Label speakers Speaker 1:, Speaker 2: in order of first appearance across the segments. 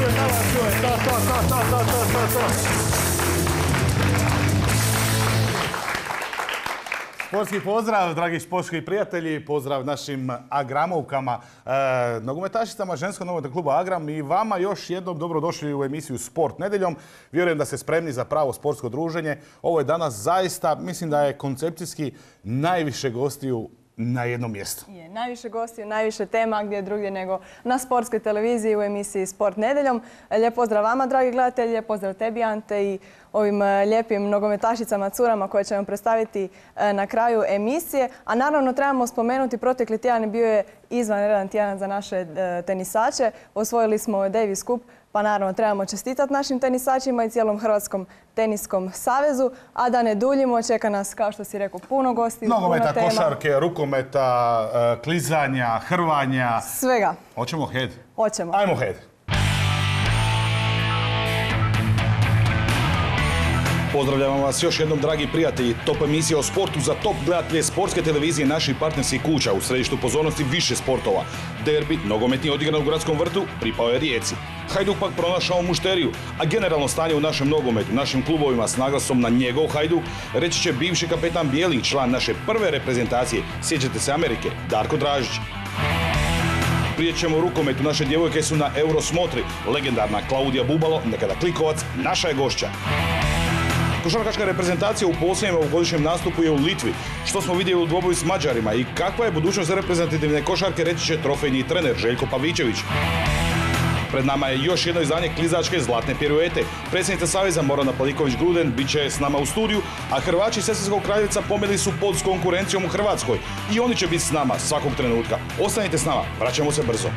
Speaker 1: Sportski pozdrav, dragi sportski prijatelji, pozdrav našim agramovkama, nogometašicama ženskog nogometnog kluba Agram i vama još jednom dobrodošli u emisiju Sport nedeljom. Vjerujem da ste spremni za pravo sportsko druženje. Ovo je danas zaista, mislim da je koncepcijski najviše gostiju na jednom mjestu.
Speaker 2: Najviše gostiju, najviše tema gdje drugdje nego na sportskoj televiziji u emisiji Sport nedeljom. Lijep pozdrav vama, dragi gledatelji, lijep pozdrav tebi, Ante, i ovim lijepim nogometašicama, curama koje ćemo predstaviti na kraju emisije. A naravno trebamo spomenuti, protekli tjedan bio je izvanredan tjedan za naše tenisače. Osvojili smo Davis Cup, pa naravno trebamo čestitati našim tenisačima i cijelom Hrvatskom teniskom savezu. A da ne duljimo, čeka nas, kao što si rekao, puno gosti,
Speaker 1: nogometa,
Speaker 2: puno tema.
Speaker 1: košarke, rukometa, klizanja, hrvanja.
Speaker 2: Svega.
Speaker 1: Hoćemo head?
Speaker 2: Hoćemo.
Speaker 1: Ajmo head.
Speaker 3: Pozdravljam vas još jednom, dragi prijatelji. Top emisija o sportu za top gledatelje sportske televizije naših partnerskih kuća. U središtu pozornosti više sportova. Derbi, nogometni odigran u Gradskom vrtu, pripao je Rijeci. Hajduk pak pronašao mušteriju, a generalno stanje u našem nogometu, našim klubovima s naglasom na njegov Hajduk, reći će bivši kapetan Bjelin, član naše prve reprezentacije, sjećate se Amerike, Darko Dražić. Prije ćemo u rukometu, naše djevojke su na Eurosmotri. Legendarna Klaudija Bubalo, nekada Klikovac, naša je gošća. Košarkaška reprezentacija u posljednjem ovogodišnjem nastupu je u Litvi. Što smo vidjeli u dvoboju s Mađarima i kakva je budućnost reprezentativne košarke, reći će trofejni trener Željko Pavićević. Pred nama je još jedno izdanje klizačke zlatne piruete. Predsjednica Saveza Morana Paliković-Gruden bit će s nama u studiju, a Hrvači Sesvetskog Kraljevca pomeli su pod s konkurencijom u Hrvatskoj. I oni će biti s nama svakog trenutka. Ostanite s nama, vraćamo se brzo.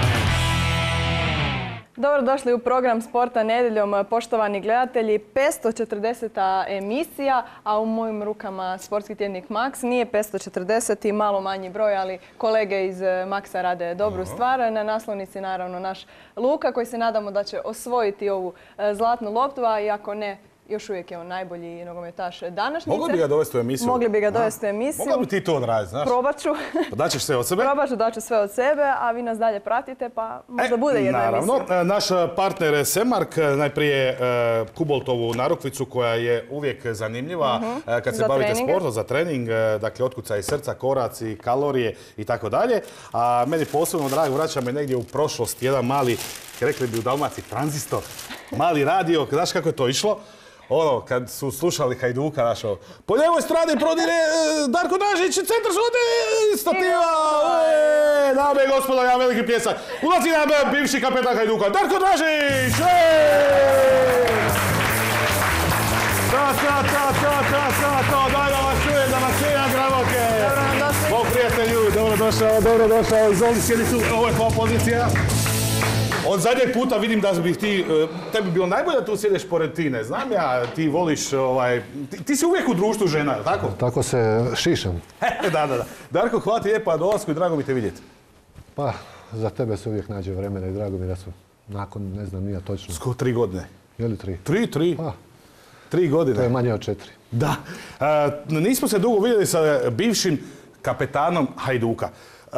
Speaker 2: Dobrodošli u program Sporta nedeljom, poštovani gledatelji. 540. emisija, a u mojim rukama sportski tjednik Max. Nije 540, malo manji broj, ali kolege iz Maxa rade dobru stvar. Na naslovnici naravno naš Luka, koji se nadamo da će osvojiti ovu zlatnu loptu, a i ako ne, još uvijek je on najbolji nogometaš današnjice.
Speaker 1: Mogli bi ga dovesti u emisiju?
Speaker 2: Mogli bi ga dovesti u emisiju.
Speaker 1: Mogla bi ti to odraditi, znaš?
Speaker 2: Probat ću.
Speaker 1: Pa daćeš sve od sebe?
Speaker 2: Probat ću, daću sve od sebe, a vi nas dalje pratite, pa možda bude jedna emisija.
Speaker 1: Naravno, naš partner Semark, najprije Kuboltovu narukvicu koja je uvijek zanimljiva kad se bavite sportom, za trening, dakle otkucaj srca, koraci, kalorije i tako dalje. A meni posebno drago, vraća me negdje u prošlost, jedan mali, rekli bi u Dalmaciji, tranzistor, mali radio, znaš kako je to išlo? Ono, kad su slušali Hajduka našo, po ljevoj strani prodire Darko Dražić, centar šute, stativa, dame i gospodo, ja veliki pljesak. Ulazi nam bivši kapetan Hajduka, Darko Dražić! Daj da vas čujem, da vas čujem, gramoke! Bog prijatelju, dobrodošao, izvoli sjedi tu, ovo je tvoja pozicija. Od zadnjeg puta vidim da bih tebi bilo najbolje da tu sjedeš pored Tine. Znam ja, ti voliš, ti si uvijek u društvu žena, tako?
Speaker 4: Tako se šišam.
Speaker 1: Da. Darko, hvala ti lijepo na dolasku i drago mi te vidjeti.
Speaker 4: Pa, za tebe se uvijek nađe vremena i drago mi da su nakon, ne znam, nije točno.
Speaker 1: Skoro 3 godine.
Speaker 4: Je li 3?
Speaker 1: 3.
Speaker 4: Pa,
Speaker 1: 3 godine.
Speaker 4: to je manje od 4.
Speaker 1: Da. Nismo se dugo vidjeli sa bivšim kapetanom Hajduka.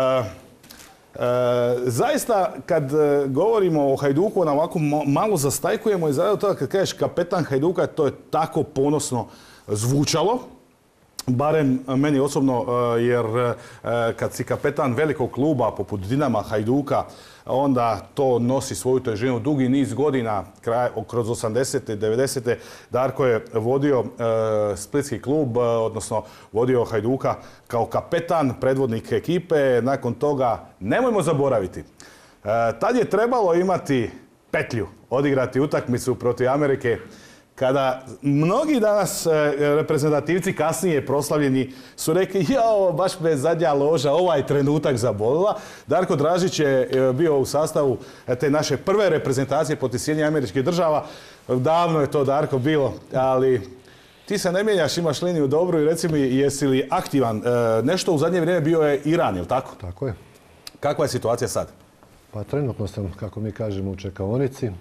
Speaker 1: Zaista, kad govorimo o Hajduku, ona ovako malo zastajkujemo i zaradi toga kad kažeš kapetan Hajduka, to je tako ponosno zvučalo. Barem meni osobno, jer kad si kapetan velikog kluba poput Dinama, Hajduka, onda to nosi svoju težinu dugi niz godina, kroz 80. i 90. Darko je vodio splitski klub, odnosno vodio Hajduka kao kapetan, predvodnik ekipe. Nakon toga, nemojmo zaboraviti, tad je trebalo imati petlju, odigrati utakmicu protiv Amerike, kada mnogi danas reprezentativci kasnije proslavljeni su rekli jao, baš me zadnja loža ovaj trenutak zabolila. Darko Dražić je bio u sastavu te naše prve reprezentacije protiv Sjedinjenih Američkih Država. Davno je to, Darko, bilo, ali ti se ne mijenjaš, imaš liniju dobru i reci mi, jesi li aktivan? Nešto u zadnje vrijeme bio je Iran, je li tako?
Speaker 4: Tako je.
Speaker 1: Kakva je situacija sad?
Speaker 4: Pa trenutno sam, kako mi kažemo, u čekaonici.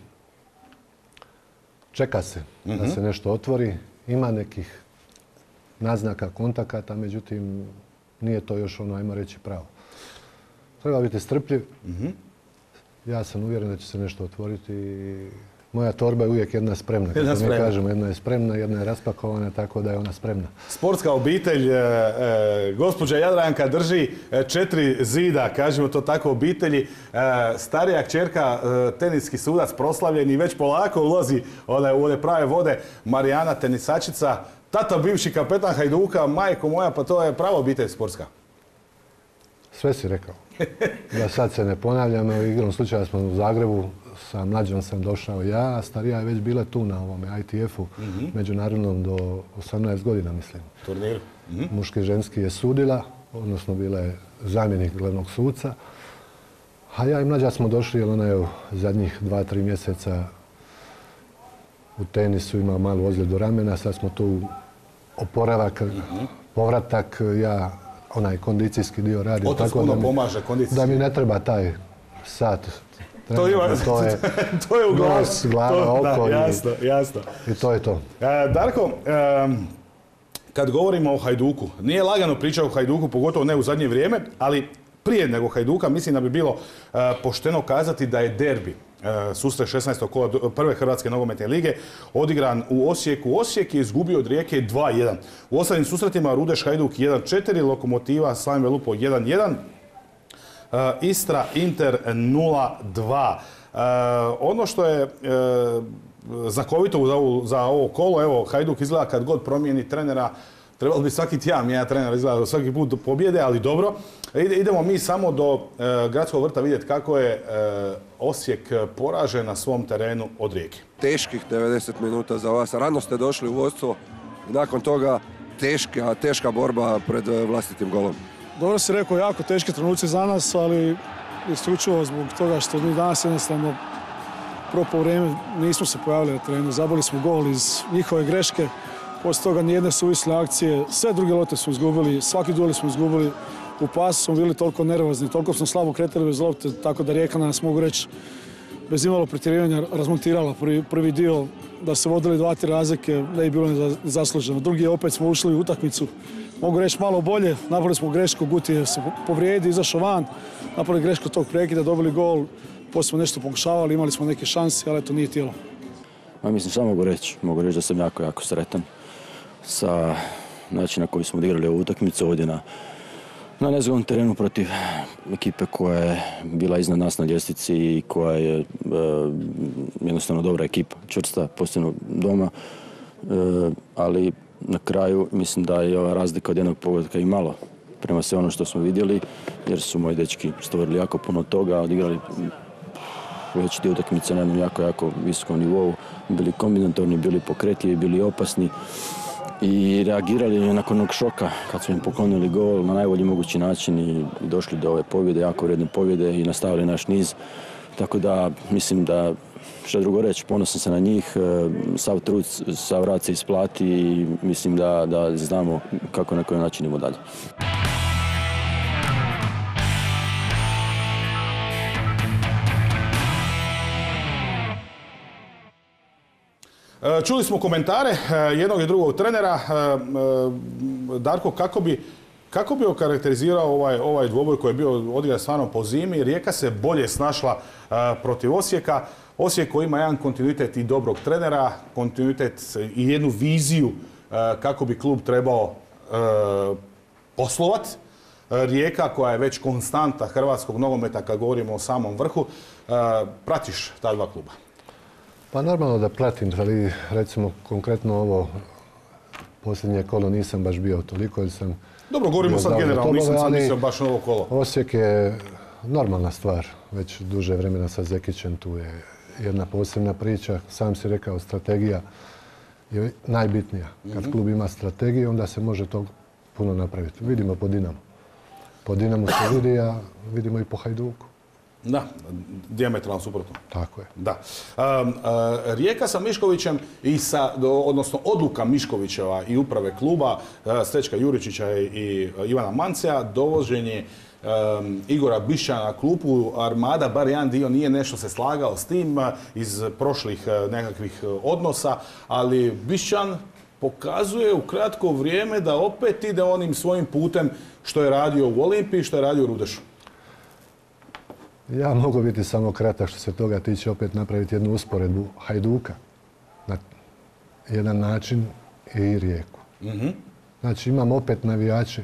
Speaker 4: Čeka se da se nešto otvori. Ima nekih naznaka, kontakata, međutim, nije to još ono, ajmo reći, pravo. Treba biti strpljiv. Ja sam uvjeren da će se nešto otvoriti i moja torba je uvijek jedna spremna.
Speaker 1: Jedna
Speaker 4: Kako mi
Speaker 1: spremna.
Speaker 4: kažemo, jedna je spremna, jedna je raspakovana, tako da je ona spremna.
Speaker 1: Sportska obitelj, gospođa Jadranka drži 4 zida, kažemo to tako, obitelji. Starija kćerka, teniski sudac proslavljeni, već polako ulazi u one prave vode. Marijana, tenisačica, tata bivši kapetan Hajduka, majko moja, pa to je prava obitelj sportska.
Speaker 4: Sve si rekao. Da sad se ne ponavljam, evo igrom slučaja smo u Zagrebu, sa mlađom sam došao ja, a starija je već bila tu na ovome ITF-u, međunarodnom do 18 godina, mislim.
Speaker 1: Turnir.
Speaker 4: Muški i ženski je sudila, odnosno bila je zamjenik glavnog suca. A ja i mlađa smo došli, jer ona je u zadnjih 2-3 mjeseca u tenisu ima malu ozljedu ramena, sad smo tu oporavak, povratak, ja onaj kondicijski dio radim.
Speaker 1: Otac puno pomaže kondicijski.
Speaker 4: Da mi ne treba taj sat.
Speaker 1: To je u glavi.
Speaker 4: Nos, glava, oko.
Speaker 1: Jasno.
Speaker 4: I to je to.
Speaker 1: Darko, kad govorimo o Hajduku, nije lagano pričati o Hajduku, pogotovo ne u zadnje vrijeme, ali prije nego Hajduka mislim da bi bilo pošteno kazati da je derbi susret 16. kola prve Hrvatske nogometne lige odigran u Osijeku. Osijek je izgubio od Rijeke 2-1. U ostalim susretima Rudeš Hajduk 1-4, Lokomotiva Slavim Lupo 1-1. Istra Inter 0-2. Ono što je znakovito za ovo kolo, evo Hajduk izgleda kad god promijeni trenera, trebalo bi svaki tjedan mijenjati trenera, izgleda svaki put do pobjede, ali dobro. Idemo mi samo do Gradskog vrta vidjeti kako je Osijek poražen na svom terenu od Rijeke.
Speaker 5: Teških 90 minuta za vas. Rano ste došli u vodstvo i nakon toga teška borba pred vlastitim golom.
Speaker 6: Dobro si rekao, jako teški trenuci za nas, ali isključivo zbog toga što mi danas jednostavno prvo vrijeme nismo se pojavili na terenu. Zabili smo gol iz njihove greške, poslije toga nijedne suvisle akcije, sve druge lote smo izgubili, svaki duel smo izgubili. U pasu smo bili toliko nervozni, toliko smo slabo kretali bez lopte, tako da Rijeka nas, mogu reći, bez imalo pretjerivanja razmontirala prvi dio, da se vodili 2-3 razlike, ne je bilo zasluženo. Drugi je opet smo ušli u utakmicu, mogu reći malo bolje, napravili smo grešku, Guti je se povrijedi, izašao van, napravili grešku tog prekida, dobili gol, poslije smo nešto pokušavali, imali smo neke šanse, ali to nije tijelo.
Speaker 7: Mislim, samo mogu reći da sam jako sretan sa načinom na koji smo odigrali ovu utakmicu ovdje na nezgodnom terenu protiv ekipe koja je bila iznad nas na ljestvici i koja je jednostavno dobra ekipa, čvrsta, posebno doma, ali na kraju mislim da je ova razlika od jednog pogotka i malo prema sve ono što smo vidjeli, jer su moji dečki stvorili jako puno toga, odigrali veći dio utakmice na jednom jako visokom nivou, bili kombinatorni, bili pokretljivi, bili opasni i reagirali nakon onog šoka kad smo im poklonili gol na najbolji mogući način i došli do ove pobjede, jako vrijedne pobjede i nastavili naš niz. Tako da mislim da, što drugo reći, ponosan sam na njih, sav trud, sav rad se isplati i mislim da znamo kako na koji način idemo dalje.
Speaker 1: Čuli smo komentare jednog i drugog trenera. Darko, kako bi okarakterizirao ovaj dvoboj koji je bio odigran stvarno po zimi? Rijeka se bolje snašla protiv Osijeka. Osijek koji ima jedan kontinuitet i dobrog trenera, kontinuitet i jednu viziju kako bi klub trebao poslovat. Rijeka koja je već konstanta hrvatskog nogometa kad govorimo o samom vrhu. Pratiš ta dva kluba?
Speaker 4: Pa normalno da pratim, ali recimo konkretno ovo posljednje kolo nisam baš bio toliko jer sam...
Speaker 1: Dobro, govorimo sad generalno, nisam sad mislio baš na ovo kolo.
Speaker 4: Osijek je normalna stvar, već duže vremena sa Zekićem, tu je jedna posebna priča. Sam si rekao, strategija je najbitnija. Kad klub ima strategiju, onda se može to puno napraviti. Vidimo po Dinamu. Po Dinamu se vidi, a vidimo i po Hajduku.
Speaker 1: Da, dijametralno suprotno.
Speaker 4: Tako je.
Speaker 1: Da. Rijeka sa Miškovićem odnosno odluka Miškovićeva i uprave kluba, Stečka Juričića i Ivana Manceja, dovoženje Igora Bišćana na klupu, Armada, bar jedan dio nije nešto se slagao s tim iz prošlih nekakvih odnosa, ali Bišćan pokazuje u kratko vrijeme da opet ide onim svojim putem što je radio u Olimpiji, što je radio u Rudešu.
Speaker 4: Ja mogu biti samo kratak što se toga tiče, opet napraviti jednu usporedbu Hajduka na jedan način i Rijeku. Znači imamo opet navijače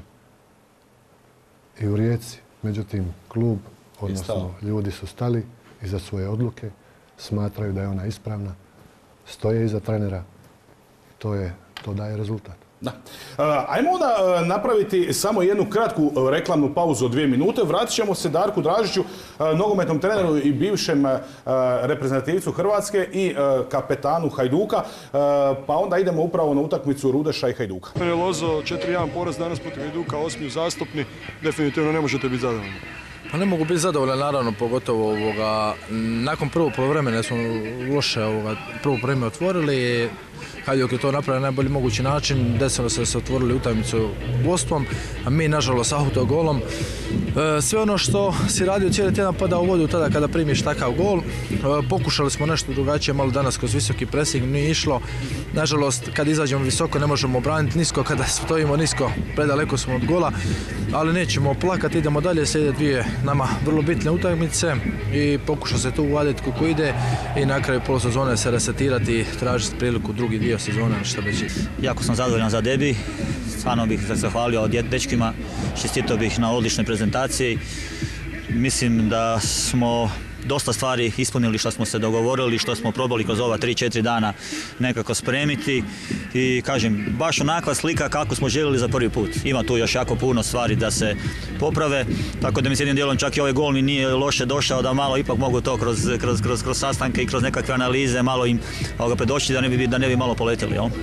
Speaker 4: i u Rijeci, međutim klub, odnosno ljudi su stali iza svoje odluke, smatraju da je ona ispravna, stoje iza trenera, to daje rezultat.
Speaker 1: Da. Ajmo onda napraviti samo jednu kratku reklamnu pauzu od 2 minute. Vratit ćemo se Darku Dražiću, nogometnom treneru i bivšem reprezentativcu Hrvatske i kapetanu Hajduka. Pa onda idemo upravo na utakmicu Rudeša i Hajduka.
Speaker 8: Lozo, 4-1 poraz danas protiv Hajduka, 8 uzastopni. Definitivno ne možete biti zadovoljni.
Speaker 9: Pa ne mogu biti zadovoljan, naravno, pogotovo nakon prvog poluvremena smo loše prvo vrijeme otvorili. Hajduk je to napravio na najbolji mogući način, desilo se da se otvorili utakmicu vodstvom, a mi nažalost autogolom. Sve ono što si radio cijeli tjedan pada u vodu tada kada primiš takav gol. Pokušali smo nešto drugačije, malo danas kroz visoki presing, nije išlo. Nažalost, kad izađemo visoko ne možemo obraniti, nisko kada stojimo nisko, predaleko smo od gola, ali nećemo plakati, idemo dalje, slijede dvije nama vrlo bitne utakmice i pokuša se tu uvaditi kako ide i na kraju polusezone se resetirati i tražiti priliku drugi dio sezone, što već.
Speaker 10: Jako sam zadovoljan za debi, stvarno bih se zahvalio dečkima, čestitao bih na odličnoj prezentaciji. Mislim da smo dosta stvari ispunili što smo se dogovorili, što smo probali kroz ova 3-4 dana nekako spremiti i kažem, baš onakva slika kako smo željeli za prvi put. Ima tu još jako puno stvari da se poprave, tako da mi s jednim dijelom čak i ovaj gol mi nije loše došao, da malo ipak mogu to kroz sastanke i kroz nekakve analize malo im predoći da ne bi malo poletjeli, jel?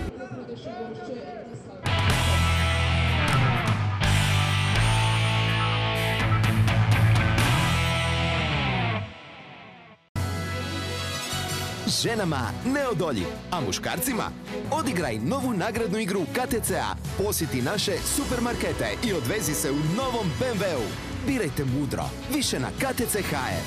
Speaker 11: Ženama neodoljiv, a muškarcima odigraj novu nagradnu igru KTC-a, posjeti naše supermarkete i odvezi se u novom BMW-u. Birajte mudro, više na KTC.hr.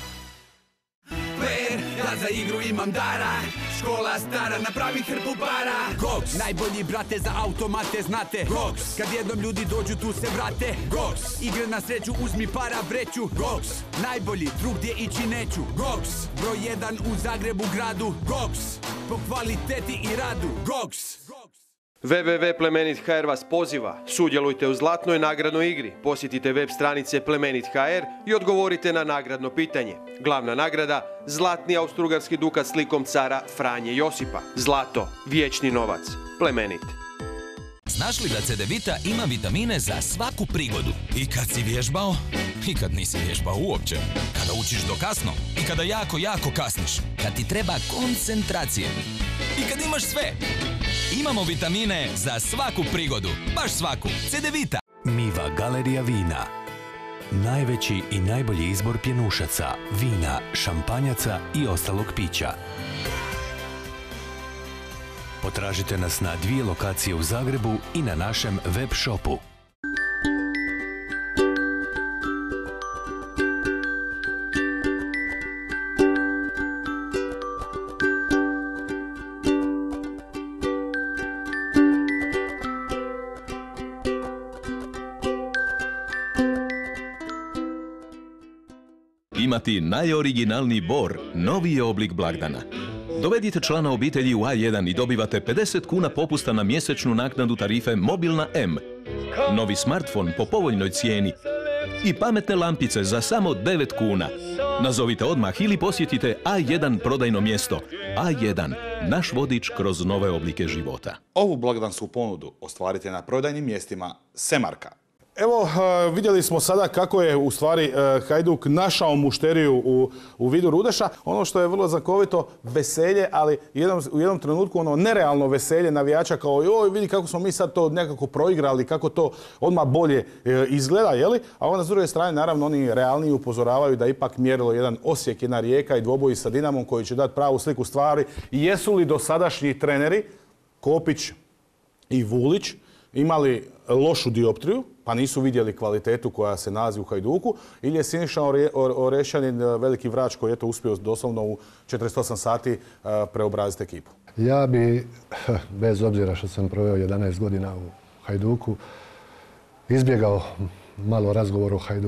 Speaker 12: Ja za igru imam dara, škola stara, napravi hrpu para. Gox, najbolji brate za automate znate. Gox, kad jednom ljudi dođu tu se vrate. Gox, igre na sreću uzmi para vreću. Gox, najbolji, drugdje ići neću. Gox, broj 1 u Zagrebu gradu. Gox, po kvaliteti i radu. Gox.
Speaker 13: www.plemenit.hr vas poziva. Sudjelujte u zlatnoj nagradnoj igri. Posjetite web stranice Plemenit.hr i odgovorite na nagradno pitanje. Glavna nagrada, zlatni austrougarski dukat slikom cara Franje Josipa. Zlato, vječni novac. Plemenit.
Speaker 14: Znaš li da Cedevita ima vitamine za svaku prigodu? I kad si vježbao, i kad nisi vježbao uopće. Kada učiš do kasno, i kada jako, jako kasniš. Kad ti treba koncentracije. I kad imaš sve. Imamo vitamine za svaku prigodu. Baš svaku. Cedevita.
Speaker 15: Miva Galerija vina. Najveći i najbolji izbor pjenušaca, vina, šampanjaca i ostalog pića. Potražite nas na 2 lokacije u Zagrebu i na našem web shopu.
Speaker 16: Imati najoriginalniji bor, novi je oblik blagdana. Dovedite člana obitelji u A1 i dobivate 50 kuna popusta na mjesečnu naknadu tarife Mobilna M. Novi smartfon po povoljnoj cijeni i pametne lampice za samo 9 kuna. Nazovite odmah ili posjetite A1 prodajno mjesto. A1, naš vodič kroz nove oblike života.
Speaker 3: Ovu blagdansku ponudu ostvarite na prodajnim mjestima Semarka.
Speaker 1: Evo, vidjeli smo sada kako je u stvari Hajduk našao mušteriju u vidu Rudeša. Ono što je vrlo znakovito, veselje, ali u jednom trenutku ono nerealno veselje navijača kao joj, vidi kako smo mi sad to nekako proigrali, kako to odmah bolje izgleda, jeli? A onda s druge strane, naravno, oni realniji upozoravaju da ipak mjerilo jedan Osijek, jedna Rijeka i dvoboji sa Dinamom koji će dati pravu sliku stvari. Jesu li dosadašnji treneri, Kopić i Vulić, imali lošu dioptriju, pa nisu vidjeli kvalitetu koja se nalazi u Hajduku, ili je Siniša Orešanin veliki vrač koji je to uspio doslovno u 48 sati preobraziti ekipu?
Speaker 4: Ja bi, bez obzira što sam proveo 11 godina u Hajduku, izbjegao malo razgovor o Hajduku.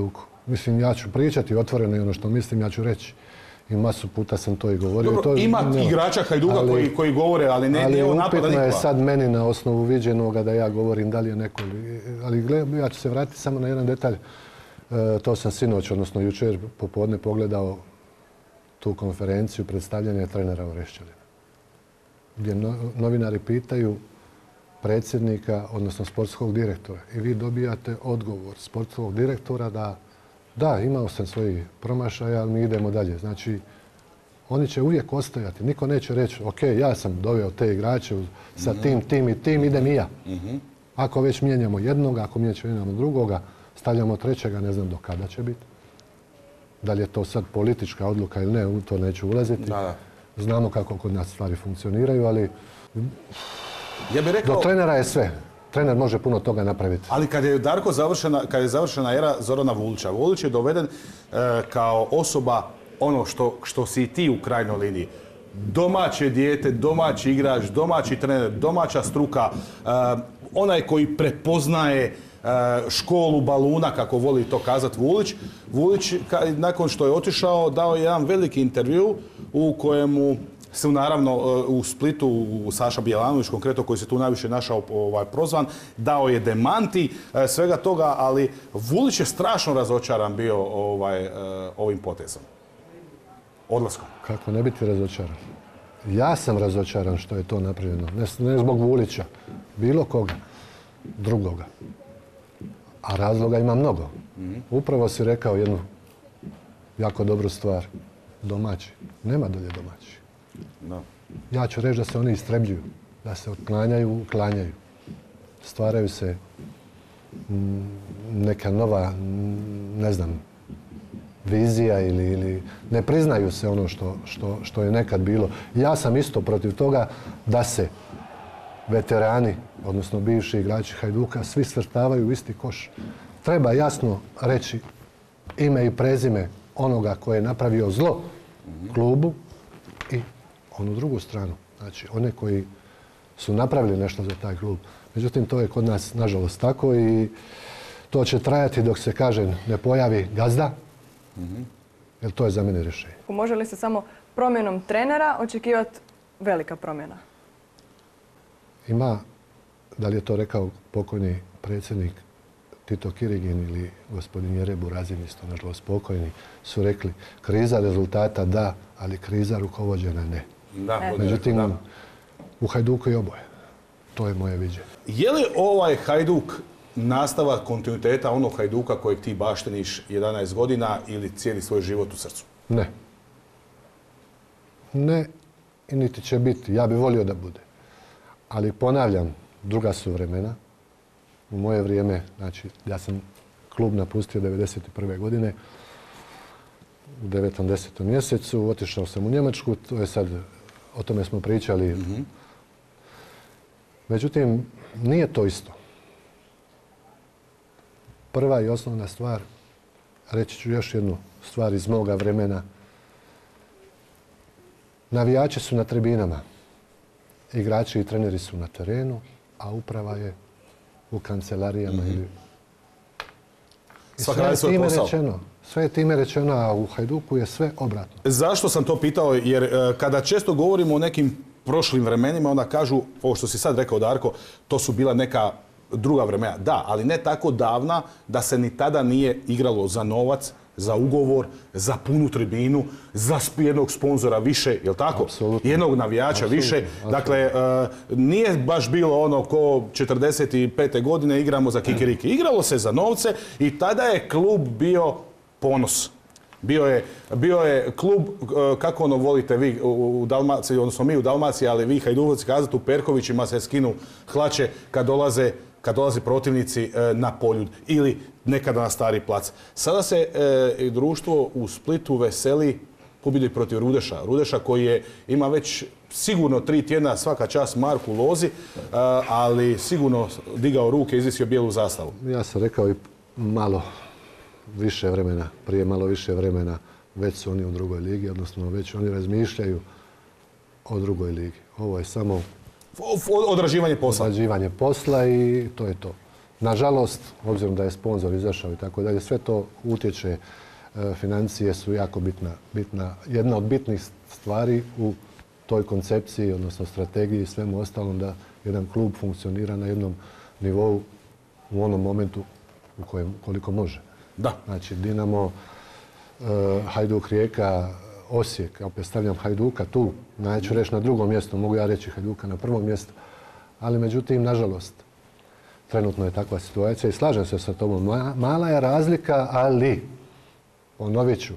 Speaker 4: Mislim, ja ću pričati otvoreno i ono što mislim, ja ću reći. I masu puta sam to i govorio.
Speaker 1: Dobro, ima igrača Hajduka koji govore, ali ne on napada nikoga.
Speaker 4: Ali upitno je sad meni na osnovu viđenoga da ja govorim da li je neko... Ali ja ću se vratiti samo na jedan detalj. To sam sinoć, odnosno jučer popodne pogledao tu konferenciju predstavljanja trenera Orešćanina. Gdje novinari pitaju predsjednika, odnosno sportskog direktora. I vi dobijate odgovor sportskog direktora da, imao sam svojih promašaja, ali mi idemo dalje. Znači, oni će uvijek ostajati. Niko neće reći, ok, ja sam doveo te igrače sa tim i tim, idem i ja. Ako već mijenjamo jednoga, ako mijenjamo drugoga, stavljamo trećega, ne znam do kada će biti. Da li je to sad politička odluka ili ne, u to neću ulaziti. Znamo kako kod nas stvari funkcioniraju, ali do trenera je sve. Trener može puno toga napraviti.
Speaker 1: Ali kad je Darko završena era Zorana Vulića, Vulić je doveden kao osoba ono što si i ti u krajnjoj liniji. Domaće dijete, domaći igrač, domaći trener, domaća struka, onaj koji prepoznaje školu baluna, kako voli to kazati Vulić. Vulić, nakon što je otišao, dao je jedan veliki intervju u kojemu su naravno u Splitu, Saša Bjelanović konkretno, koji se tu najviše našao prozvan, dao je demanti svega toga, ali Vulić je strašno razočaran bio ovim potezom. Odlaskom.
Speaker 4: Kako ne biti razočaran? Ja sam razočaran što je to napravljeno. Ne zbog Vulića, bilo koga drugoga. A razloga ima mnogo. Upravo si rekao jednu jako dobru stvar. Domaći. Nema dolje domaći. Ja ću reći da se oni istrebljuju. Da se otklanjaju, uklanjaju. Stvaraju se neka nova, ne znam, vizija ili ne priznaju se ono što je nekad bilo. Ja sam isto protiv toga da se veterani, odnosno bivši igrači Hajduka, svi svrstavaju u isti koš. Treba jasno reći ime i prezime onoga koji je napravio zlo klubu i onu drugu stranu. Znači, one koji su napravili nešto za taj klub. Međutim, to je kod nas, nažalost, tako i to će trajati dok se, kažem, ne pojavi gazda, jer to je za mene rješenje.
Speaker 2: Može li se samo promjenom trenera očekivati velika promjena?
Speaker 4: Ima, da li je to rekao pokojni predsjednik Tito Kirigin ili gospodin Jere Burazin, isto nažalost pokojni, su rekli kriza rezultata da, ali kriza rukovođena ne. Međutim, u Hajduku je oboje. To je moje viđenje.
Speaker 1: Je li ovaj Hajduk nastavak kontinuiteta onog Hajduka kojeg ti baštiniš 11 godina ili cijeli svoj život u srcu?
Speaker 4: Ne. Ne, i niti će biti. Ja bih volio da bude. Ali ponavljam, druga su vremena. U moje vrijeme, znači, ja sam klub napustio 1991. godine, u 9. 10. mjesecu, otišao sam u Njemačku, to je sad, o tome smo pričali. Međutim, nije to isto. Prva i osnovna stvar, reći ću još jednu stvar iz moga vremena. Navijači su na tribinama, igrači i treneri su na terenu, a uprava je u kancelarijama. Sve je time rečeno, a u Hajduku je sve obratno.
Speaker 1: Zašto sam to pitao? Jer kada često govorimo o nekim prošlim vremenima, onda kažu, ovo što si sad rekao, Darko, to su bila neka druga vremena. Da, ali ne tako davna da se ni tada nije igralo za novac, za ugovor, za punu tribinu, za jednog sponzora više, jel tako?
Speaker 4: Apsolutno.
Speaker 1: Jednog navijača više. Dakle, nije baš bilo ono ko 45. godine igramo za kikiriki. Igralo se za novce i tada je klub bio ponos. Bio je klub, kako ono volite vi u Dalmaciji, odnosno mi u Dalmaciji, ali vi Hajduvci kazati, u Perkovićima se skinu hlače kad dolaze protivnici na Poljud ili nekada na Stari plac. Sada se društvo u Splitu veseli pobjedi protiv Rudeša. Rudeša koji ima već sigurno 3 tjedna, svaka čast Marku Lozi, ali sigurno digao ruke i izvisio bijelu zastavu.
Speaker 4: Ja sam rekao i malo više vremena, prije malo više vremena, već su oni u drugoj ligi, odnosno već oni razmišljaju o drugoj ligi. Ovo je samo
Speaker 1: odrađivanje posla.
Speaker 4: Odrađivanje posla i to je to. Nažalost, obzirom da je sponzor izašao i tako dalje, sve to utječe, financije su jako bitna, jedna od bitnih stvari u toj koncepciji, odnosno strategiji i svemu ostalom da jedan klub funkcionira na jednom nivou u onom momentu u kojem koliko može.
Speaker 1: Da.
Speaker 4: Znači, Dinamo, Hajduk, Rijeka, Osijek, opet stavljam Hajduka tu, neću reći na drugom mjestu, mogu ja reći Hajduka na prvom mjestu, ali međutim, nažalost, trenutno je takva situacija i slažem se sa tobom. Mala je razlika, ali, ponovit ću,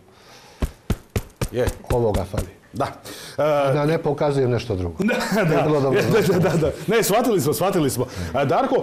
Speaker 4: ovoga fali.
Speaker 1: Da.
Speaker 4: Da ne pokazujem nešto drugo.
Speaker 1: Da. Ne, shvatili smo. Darko,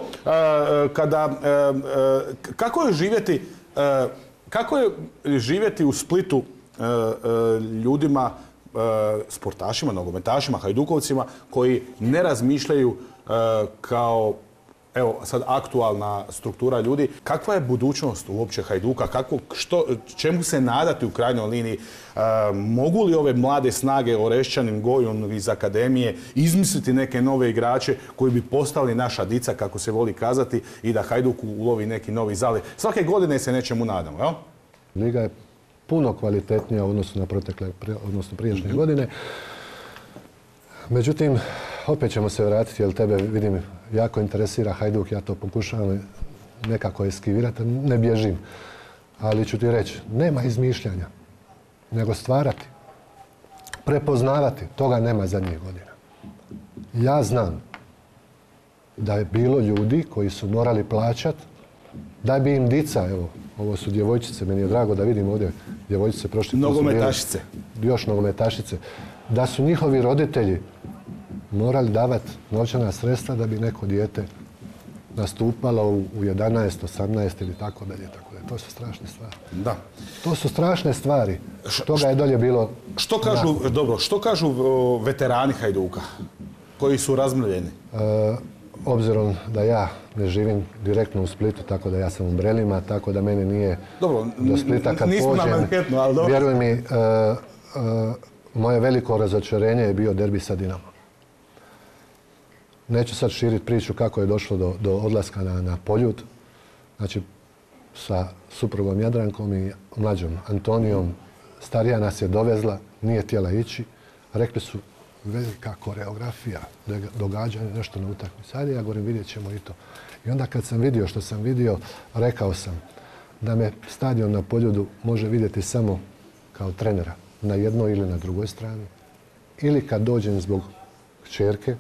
Speaker 1: kako je živjeti u Splitu ljudima, sportašima, nogometašima, hajdukovcima koji ne razmišljaju kao, evo sad aktualna struktura ljudi, kakva je budućnost uopće Hajduka, čemu se nadati u krajnjoj liniji, mogu li ove mlade snage Orešćanin, Gojun iz akademije izmisliti neke nove igrače koji bi postali naša dica, kako se voli kazati, i da Hajduk ulovi neki novi zaliv. Svake godine se nečemu nadamo, jel?
Speaker 4: Liga je puno kvalitetnija u odnosu na prijašnje godine. Međutim, opet ćemo se vratiti, jer tebe, vidim, jako interesira Hajduk, ja to pokušavam nekako eskivirati, ne bježim. Ali ću ti reći, nema izmišljanja, nego stvarati, prepoznavati, toga nema zadnjih godina. Ja znam da je bilo ljudi koji su morali plaćati da bi im dica, evo, ovo su djevojčice, meni je drago da vidim ovdje djevojčice prošli.
Speaker 1: Nogometašice.
Speaker 4: Još nogometašice. Da su njihovi roditelji morali davati novčana sredstva da bi neko dijete nastupalo u 11, 18 ili tako dalje. To su strašne stvari.
Speaker 1: Da.
Speaker 4: To su strašne stvari. Toga je dolje bilo...
Speaker 1: Što kažu veterani Hajduka koji su razmrvljeni?
Speaker 4: Obzirom da ja ne živim direktno u Splitu, tako da ja sam u Brelima, tako da mene nije do Splita kad pođem. Vjeruj mi, moje veliko razočarenje je bio derbi sa Dinamom. Neću sad širiti priču kako je došlo do odlaska na Poljud. Znači, sa suprugom Jadrankom i mlađom Antonijom. Starija nas je dovezla, nije htjela ići. Rekli su, velika koreografija, događanje, nešto na utakmici. Ajde, ja govorim, vidjet ćemo i to. I onda kad sam vidio što sam vidio, rekao sam da me stadion na Poljudu može vidjeti samo kao trenera na jednoj ili na drugoj strani. Ili kad dođem zbog kćerke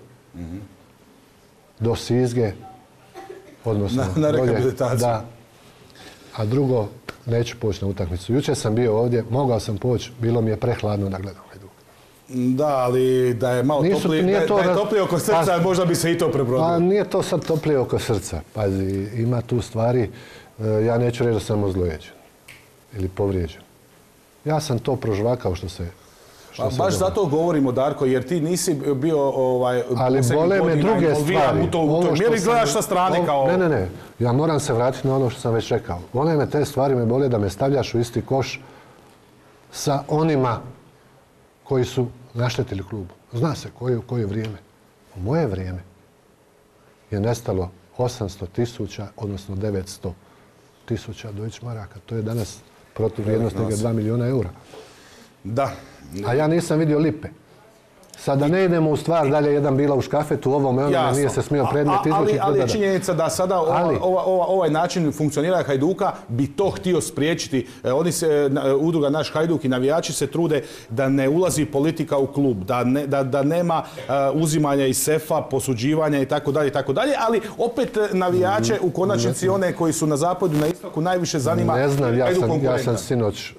Speaker 4: do Sizge, odnosno
Speaker 1: na rehabilitaciju.
Speaker 4: Da, a drugo, neću poći na utakmicu. Jučer sam bio ovdje, mogao sam poći, bilo mi je prehladno da gledam Hajduk.
Speaker 1: Da, ali da je malo toplije oko srca, možda bi se i to prebrodilo.
Speaker 4: Pa nije to sad toplije oko srca. Pazi, ima tu stvari, ja neću reći da sam ozlojeđen ili povrijeđen. Ja sam to prožvakao što se...
Speaker 1: Baš zato govorimo, Darko, jer ti nisi bio
Speaker 4: ali bole me druge stvari.
Speaker 1: Ili gledaš sa strane kao...
Speaker 4: Ne. Ja moram se vratiti na ono što sam već rekao. Bole me te stvari, me bole da me stavljaš u isti koš sa onima koji su naštetili klubu. Zna se koje vrijeme. U moje vrijeme je nestalo 800.000, odnosno 900.000 Deutsche maraka. To je danas protuvrijednost njega 2 milijuna eura.
Speaker 1: Da.
Speaker 4: A ja nisam vidio lipe. Sad da ne idemo u stvar, dalje jedan bila u škafetu, ovome onome nije se smio predmet izvući.
Speaker 1: Ali je činjenica da sada ovaj način funkcioniranja Hajduka bi to htio spriječiti. Udruga Naš Hajduk i navijači se trude da ne ulazi politika u klub, da nema uzimanja iz sefa, posuđivanja i tako dalje, ali opet navijače, u konačnici one koji su na zapadu, na istoku, najviše zanima Hajduk konkurenta.
Speaker 4: Ja sam sinoć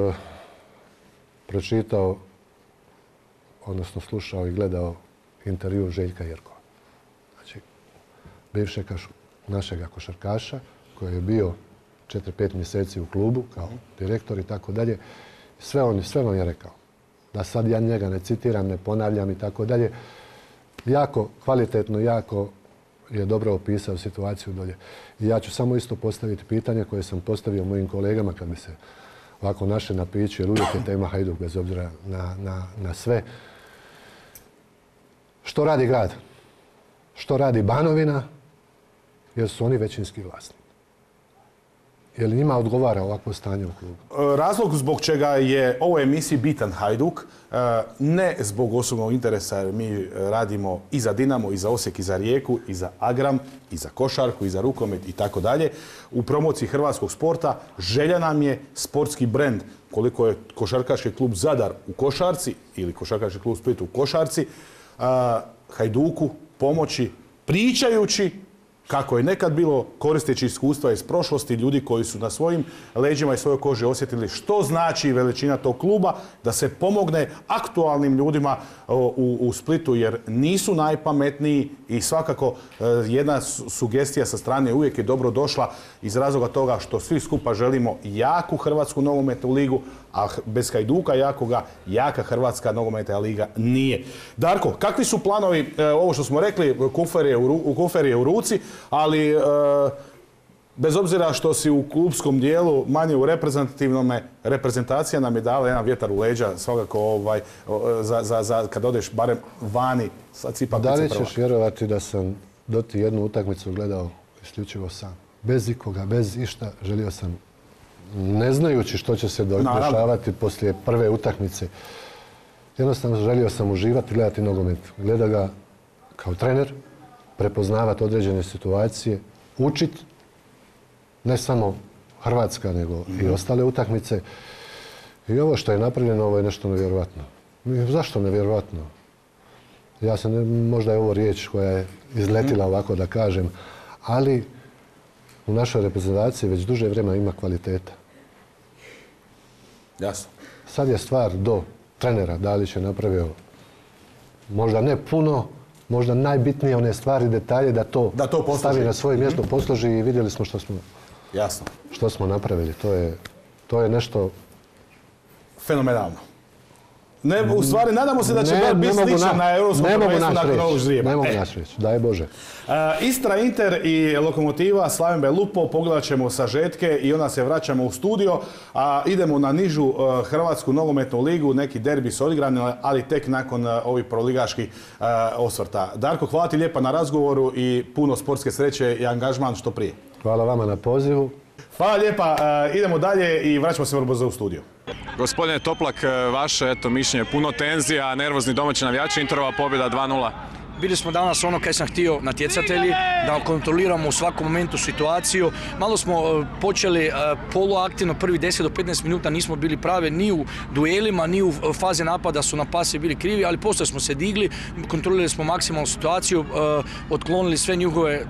Speaker 4: pročitao, odnosno slušao i gledao intervju Željka Jerkova. Znači, bivšeg našega košarkaša koji je bio 4-5 mjeseci u klubu kao direktor i tako dalje. Sve on je rekao. Da sad ja njega ne citiram, ne ponavljam i tako dalje. Jako kvalitetno, jako je dobro opisao situaciju dolje. I ja ću samo isto postaviti pitanje koje sam postavio mojim kolegama kad bi se ovako našli na piću, jer uvijek je tema Hajduk bez obzira na sve. Što radi grad? Što radi Banovina? jer su oni većinski vlasnik. Je li njima odgovara ovakvo stanje u klubu?
Speaker 1: Razlog zbog čega je ovoj emisiji bitan Hajduk, ne zbog osobnog interesa, jer mi radimo i za Dinamo, i za Osijek, i za Rijeku, i za Agram, i za košarku, i za rukomet i tako dalje. U promociji hrvatskog sporta želja nam je sportski brend, koliko je košarkaški klub Zadar u košarci ili košarkaški klub Split u košarci, Hajduku pomoći pričajući kako je nekad bilo, koristeći iskustva iz prošlosti, ljudi koji su na svojim leđima i svojoj koži osjetili što znači veličina tog kluba, da se pomogne aktualnim ljudima u Splitu, jer nisu najpametniji i svakako jedna sugestija sa strane uvijek je dobro došla iz razloga toga što svi skupa želimo jaku Hrvatsku nogometnu ligu, a bez Hajduka jakoga, jaka Hrvatska nogometna liga nije. Darko, kakvi su planovi, ovo što smo rekli, kufer je u ruci, ali bez obzira što si u klubskom dijelu, manje u reprezentativnome, reprezentacija nam je dala jedan vjetar u leđa, svakako kad odeš barem vani, sad si ipak
Speaker 4: da li ćeš vjerovati da sam do ti jednu utakmicu gledao isključivo sam? Bez ikoga, bez išta, želio sam, ne znajući što će se dešavati poslije prve utakmice. Jednostavno želio sam uživati, gledati nogomet. Gleda ga kao trener, prepoznavati određene situacije, učiti, ne samo Hrvatska, nego i ostale utakmice. I ovo što je napravljeno, ovo je nešto nevjerojatno. Zašto nevjerojatno? Ja sam, možda je ovo riječ koja je izletila ovako da kažem, ali u našoj reprezentaciji već duže vremena ima kvaliteta.
Speaker 1: Jasno.
Speaker 4: Sad je stvar do trenera, da li će napravio možda ne puno, možda najbitnije one stvari, detalje, da to stavi na svoje mjesto, posloži i vidjeli smo što smo napravili. To je nešto
Speaker 1: fenomenalno. U stvari, nadamo se da će biti sličan na Europskom prvenstvu nakon ovog ždrijeba.
Speaker 4: Ne mogu naš reći, daj Bože.
Speaker 1: Istra, Inter i Lokomotiva, Slaven Belupo, pogledat ćemo sažetke i onda se vraćamo u studio, a idemo na nižu Hrvatsku nogometnu ligu, neki derbi su odigrani, ali tek nakon ovih proligaških osvrta. Darko, hvala ti lijepa na razgovoru i puno sportske sreće i angažman što prije.
Speaker 4: Hvala vama na pozivu.
Speaker 1: Hvala lijepa, idemo dalje i vraćamo se vrlo brzo u studio.
Speaker 17: Gospodine Toplak, vaše mišljenje, puno tenzija, nervozni domaći navijači, Interova pobjeda 2:0.
Speaker 18: Bili smo danas ono kaj sam htio, natjecatelji, da kontroliramo u svakom momentu situaciju. Malo smo počeli poluaktivno, prvi 10 do 15 minuta nismo bili pravi ni u duelima, ni u fazi napada su na pasi bili krivi, ali poslije smo se digli, kontrolirali smo maksimalnu situaciju, otklonili sve njihove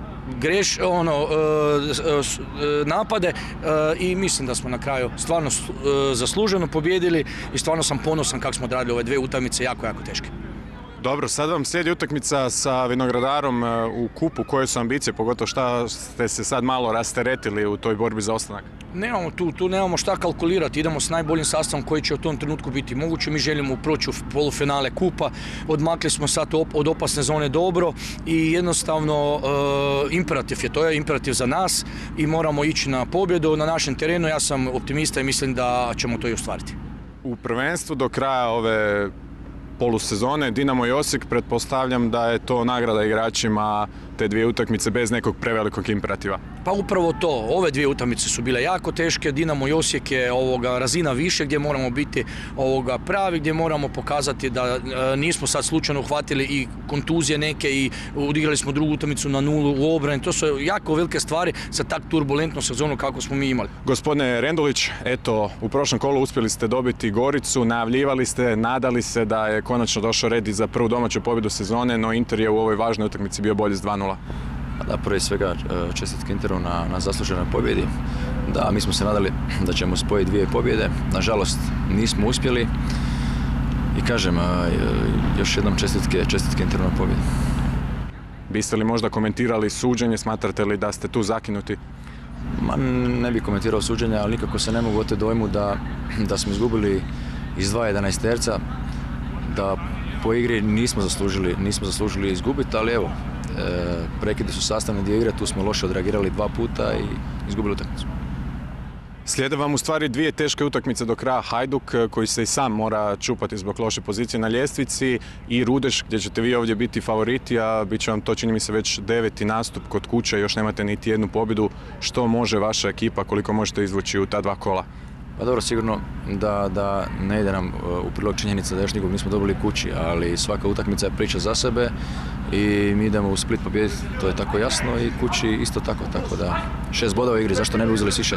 Speaker 18: napade i mislim da smo na kraju stvarno zasluženo pobjedili i stvarno sam ponosan kako smo odradili ove dvije utakmice, jako, jako teške.
Speaker 17: Dobro, sad vam slijedi utakmica sa Vinogradarom u kupu. Koje su ambicije, pogotovo šta ste se sad malo rasteretili u toj borbi za ostanak?
Speaker 18: Nemamo tu nemamo šta kalkulirati, idemo s najboljim sastavom koji će u tom trenutku biti moguće. Mi želimo proći u polufinale kupa, odmakli smo sad od opasne zone dobro i jednostavno imperativ je, to je imperativ za nas i moramo ići na pobjedu na našem terenu. Ja sam optimista i mislim da ćemo to i ostvariti.
Speaker 17: U prvenstvu do kraja ove polusezone, Dinamo i Osijek, pretpostavljam da je to nagrada igračima te dvije utakmice bez nekog prevelikog imperativa.
Speaker 18: Pa upravo to, ove dvije utakmice su bile jako teške, Dinamo i Osijek je razina više gdje moramo biti pravi, gdje moramo pokazati da nismo sad slučajno uhvatili i kontuzije neke i odigrali smo drugu utakmicu na 0 u obrani. To su jako velike stvari za tak turbulentnu sezonu kako smo mi imali.
Speaker 17: Gospodine Rendulić, eto, u prošlom kolu uspjeli ste dobiti Goricu, najavljivali ste, nadali se da je konačno došao red i za prvu domaću pobjedu sezone, no Inter je u ovoj važnoj utakmici bio bolji s 2:0.
Speaker 7: Da, prije svega čestitke Interu na zasluženoj pobjedi. Da, mi smo se nadali da ćemo spojiti dvije pobjede. Nažalost, nismo uspjeli. I kažem, još jednom čestitke Interu na pobjedi.
Speaker 17: Biste li možda komentirali suđenje? Smatrate li da ste tu zakinuti?
Speaker 7: Ne bih komentirao suđenje, ali nikako se ne mogu oteti dojmu da smo izgubili iz 2-11-terca. Da po igri nismo zaslužili izgubiti, ali evo, prekidi su sastavni dio igre, tu smo loše odreagirali 2 puta i izgubili utakmicu.
Speaker 17: Slijede vam u stvari dvije teške utakmice do kraja. Hajduk koji se i sam mora čupati zbog loše pozicije na ljestvici i Rudeš gdje ćete vi ovdje biti favoriti, a bit će vam to čini mi se već 9. nastup kod kuće, još nemate niti jednu pobjedu. Što može vaša ekipa, koliko možete izvući u ta dva kola?
Speaker 7: Pa dobro, sigurno da ne ide nam u prilog činjenica da još nikog nismo dobili kući, ali svaka utakmica je priča za sebe i mi idemo u Split pobijediti, to je tako jasno, i kući isto tako da 6 bodova u igri, zašto ne bi uzeli svi 6?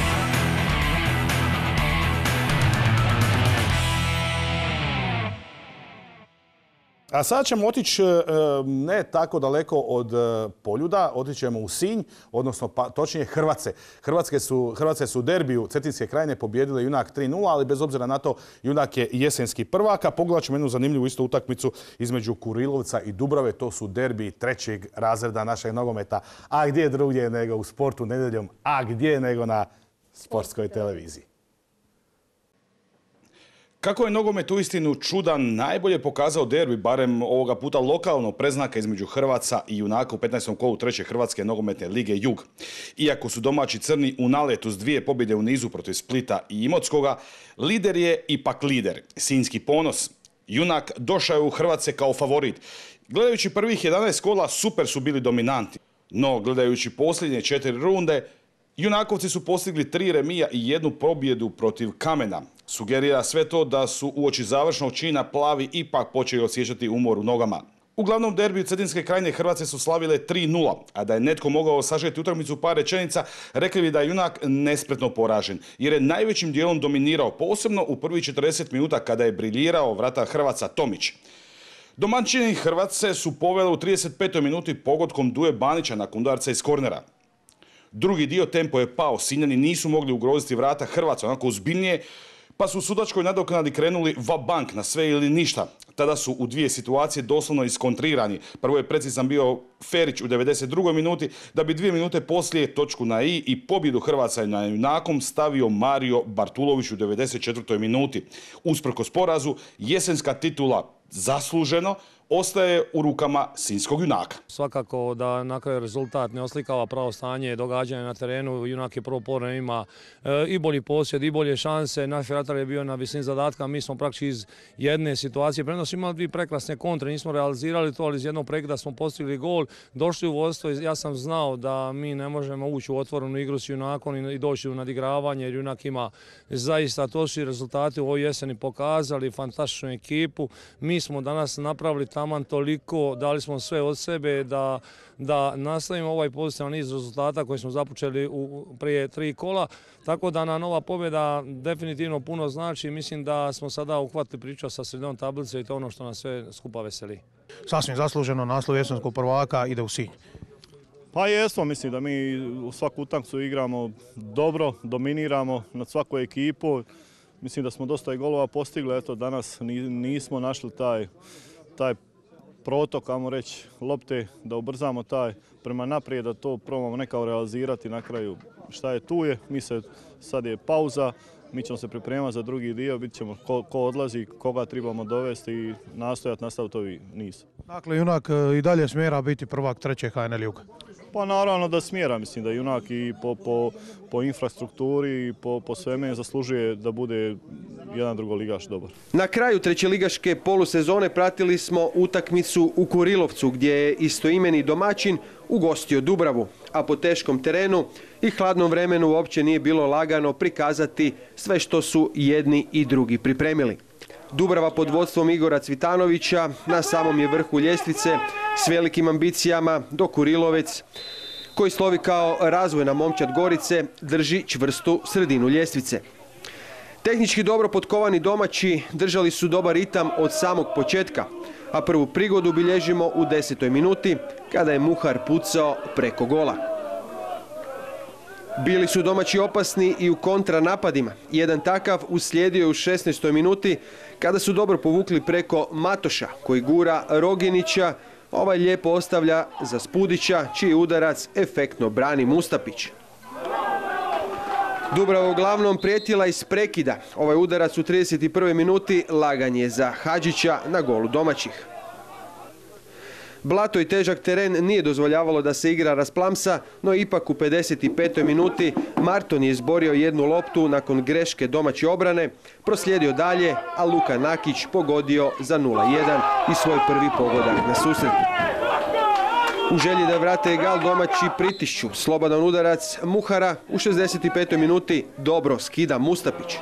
Speaker 1: A sada ćemo otići ne tako daleko od Poljuda, otići ćemo u Sinj, odnosno točnije Hrvace. Hrvatske su u derbiju Cetinske krajine pobijedile Junak 3:0, ali bez obzira na to Junak je jesenski prvak. A pogledat ćemo jednu zanimljivu isto utakmicu između Kurilovca i Dubrave. To su derbi 3. razreda našeg nogometa. A gdje drugdje nego u Sportu nedjeljom, a gdje nego na sportskoj televiziji.
Speaker 3: Kako je nogomet uistinu čudan, najbolje pokazao derbi, barem ovoga puta lokalno, preznaka između Hrvaca i Junaka u 15. kolu 3. Hrvatske nogometne lige Jug. Iako su domaći crni u naletu s 2 pobjede u nizu protiv Splita i Imotskoga, lider je ipak lider. Sinjski ponos. Junak došao je u Hrvatske kao favorit. Gledajući prvih 11 kola super su bili dominanti. No, gledajući posljednje 4 runde, Junakovci su postigli 3 remija i 1 pobjedu protiv Kamena. Sugerira sve to da su uoči završnog čina plavi ipak počeli osjećati umor u nogama. U glavnom derbiju Cetinske krajine Hrvatske su slavile 3:0, a da je netko mogao sažeti utakmicu par rečenica, rekli bi da je Junak nespretno poražen, jer je najvećim dijelom dominirao, posebno u prvih 40 minuta kada je briljirao vratar Hrvaca Tomić. Domaćini Hrvatske su povele u 35. minuti pogodkom Duje Banića nakon udarca iz kornera. Drugi dio tempo je pao, Sinjani nisu mogli ugroziti vrata Hrvatska onako ozbiljnije, pa su u sudačkoj nadoknadi krenuli va-bank na sve ili ništa. Tada su u 2 situacije doslovno iskontrirani. Prvo je precizan bio Ferić u 92. minuti, da bi 2 minute poslije točku na i pobjedu Hrvatska na Junakom stavio Mario Bartulović u 94. minuti. Usprkos porazu, jesenska titula zasluženo ostaje u rukama sinjskog Junaka.
Speaker 19: Svakako da na kraju rezultat ne oslikava pravo stanje događanja na terenu. Junak je prvo povreme ima i bolji posjed i bolje šanse. Naš vratar je bio na visini zadatka. Mi smo praktički iz jedne situacije, premda smo imali 2 prekrasne kontre, nismo realizirali to, ali iz jednog prekida smo postigli gol, došli u vodstvo. Ja sam znao da mi ne možemo ući u otvorenu igru s Junakom i doći u nadigravanje, jer Junak ima zaista, to su i rezultati u ovoj jeseni pokazali, fantastičnu ekipu. Mi smo danas napravili taman toliko, dali smo sve od sebe da nastavimo ovaj pozitivan niz rezultata koji smo započeli prije 3 kola. Tako da nam nova pobjeda definitivno puno znači. Mislim da smo sada uhvatili priču sa sredinom tablice i to je ono što nas sve skupa veseli.
Speaker 20: Sasvim zasluženo naslov jesenskog prvaka ide u Sinj.
Speaker 21: Pa jesmo, mislim da mi u svaku utakmicu igramo dobro, dominiramo nad svaku ekipu. Mislim da smo dosta i golova postigli, eto danas nismo našli taj protok, ajmo reći, lopte, da ubrzamo taj prema naprijed, da to probamo nekako realizirati na kraju. Šta je tu je, sad je pauza, mi ćemo se pripremati za drugi dio, vidjet ćemo ko odlazi, koga trebamo dovesti i nastojati nastaviti ovi niz.
Speaker 20: Dakle, Junak i dalje smjera biti prvak 3. HNL Juga.
Speaker 21: Pa naravno da smjera, mislim da Junak i po infrastrukturi i po sveme zaslužuje da bude jedan drugoligaš dobar.
Speaker 13: Na kraju trećeligaške polusezone pratili smo utakmicu u Kurilovcu gdje je istoimeni domaćin ugostio Dubravu, a po teškom terenu i hladnom vremenu uopće nije bilo lagano prikazati sve što su jedni i drugi pripremili. Dubrava pod vodstvom Igora Cvitanovića na samom je vrhu ljestvice s velikim ambicijama, dok Kurilovec, koji slovi kao razvojna momčad Gorice, drži čvrstu sredinu ljestvice. Tehnički dobro potkovani domaći držali su dobar ritam od samog početka, a prvu prigodu bilježimo u 10. minuti kada je Muhar pucao preko gola. Bili su domaći opasni i u kontranapadima. Jedan takav uslijedio je u 16. minuti kada su dobro povukli preko Matoša koji gura Roginića, ovaj lijepo ostavlja za Spudića čiji udarac efektno brani Mustapić. Dubrava uglavnom prijetila iz prekida. Ovaj udarac u 31. minuti lagan je za Hadžića na golu domaćih. Blato i težak teren nije dozvoljavalo da se igra rasplamsa, no ipak u 55. minuti Marton je izborio jednu loptu nakon greške domaće obrane, proslijedio dalje, a Luka Nakić pogodio za 0-1 i svoj prvi pogodak na susretu. U želji da vrate egal domaći pritišću, slobodan udarac Muhara u 65. minuti dobro skida Mustapić.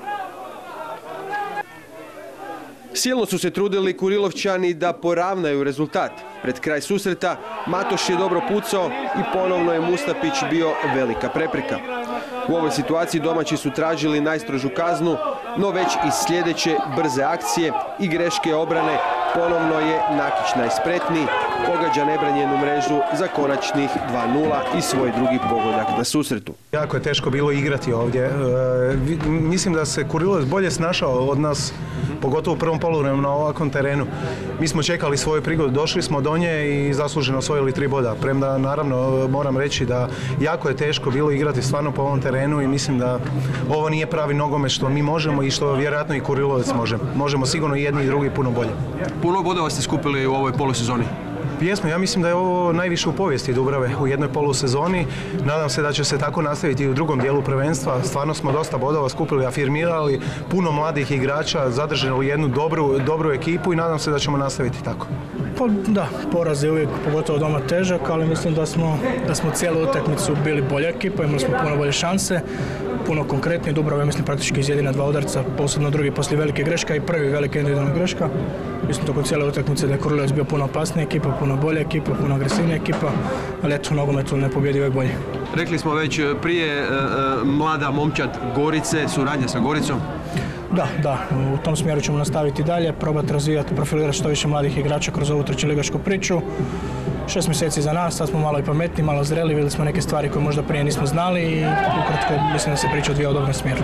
Speaker 13: Silno su se trudili Kurilovčani da poravnaju rezultat. Pred kraj susreta Matoš je dobro pucao i ponovno je Mustapić bio velika prepreka. U ovoj situaciji domaći su tražili najstrožu kaznu, no već iz sljedeće brze akcije i greške obrane ponovno je Nakić najspretniji, pogađa nebranjenu mrežu za konačnih 2-0 i svoj drugi pogodak na susretu.
Speaker 5: Jako je teško bilo igrati ovdje. Mislim da se Kurilovac bolje snašao od nas, pogotovo u prvom poluvremenu na ovakvom terenu. Mi smo čekali svoju prigodu, došli smo do nje i zasluženo osvojili 3 boda. Premda, naravno, moram reći da jako je teško bilo igrati stvarno po ovom terenu i mislim da ovo nije pravi nogomet što mi možemo i što vjerojatno i Kurilovac može. Možemo sigurno i jedni i drugi puno bolje.
Speaker 13: Puno bodova ste skupili u ovoj polusezoni?
Speaker 5: Jesmo, ja mislim da je ovo najviše u povijesti Dubrave u jednoj polusezoni. Nadam se da će se tako nastaviti i u drugom dijelu prvenstva. Stvarno smo dosta bodova skupili, afirmirali, puno mladih igrača, zadržali jednu dobru ekipu i nadam se da ćemo nastaviti tako.
Speaker 22: Pa da, poraz je uvijek, pogotovo doma, težak, ali mislim da smo cijelu utakmicu bili bolja ekipa, imali smo puno bolje šanse, puno konkretnije. Dubrava je, mislim, praktički izjedina 2 udarca, posebno drugi poslije velike greška i prvi velike individualna greška. Mislim tokom cijele utakmice da je Kurilovac bio puno opasnija ekipa, puno bolja ekipa, puno agresivnija ekipa, ali eto, u nogometu ne pobjedi uvijek bolje.
Speaker 13: Rekli smo već prije, mlada momčad Gorice, suradnja sa Goricom.
Speaker 22: Da, u tom smjeru ćemo nastaviti dalje, probati razvijati, profilirati što više mladih igrača kroz ovu trećeligašku priču. 6 mjeseci za nas, sad smo malo i pametni, malo zreli, vidjeli smo neke stvari koje možda prije nismo znali i ukratko mislim da se priča odvija u dobrom smjeru.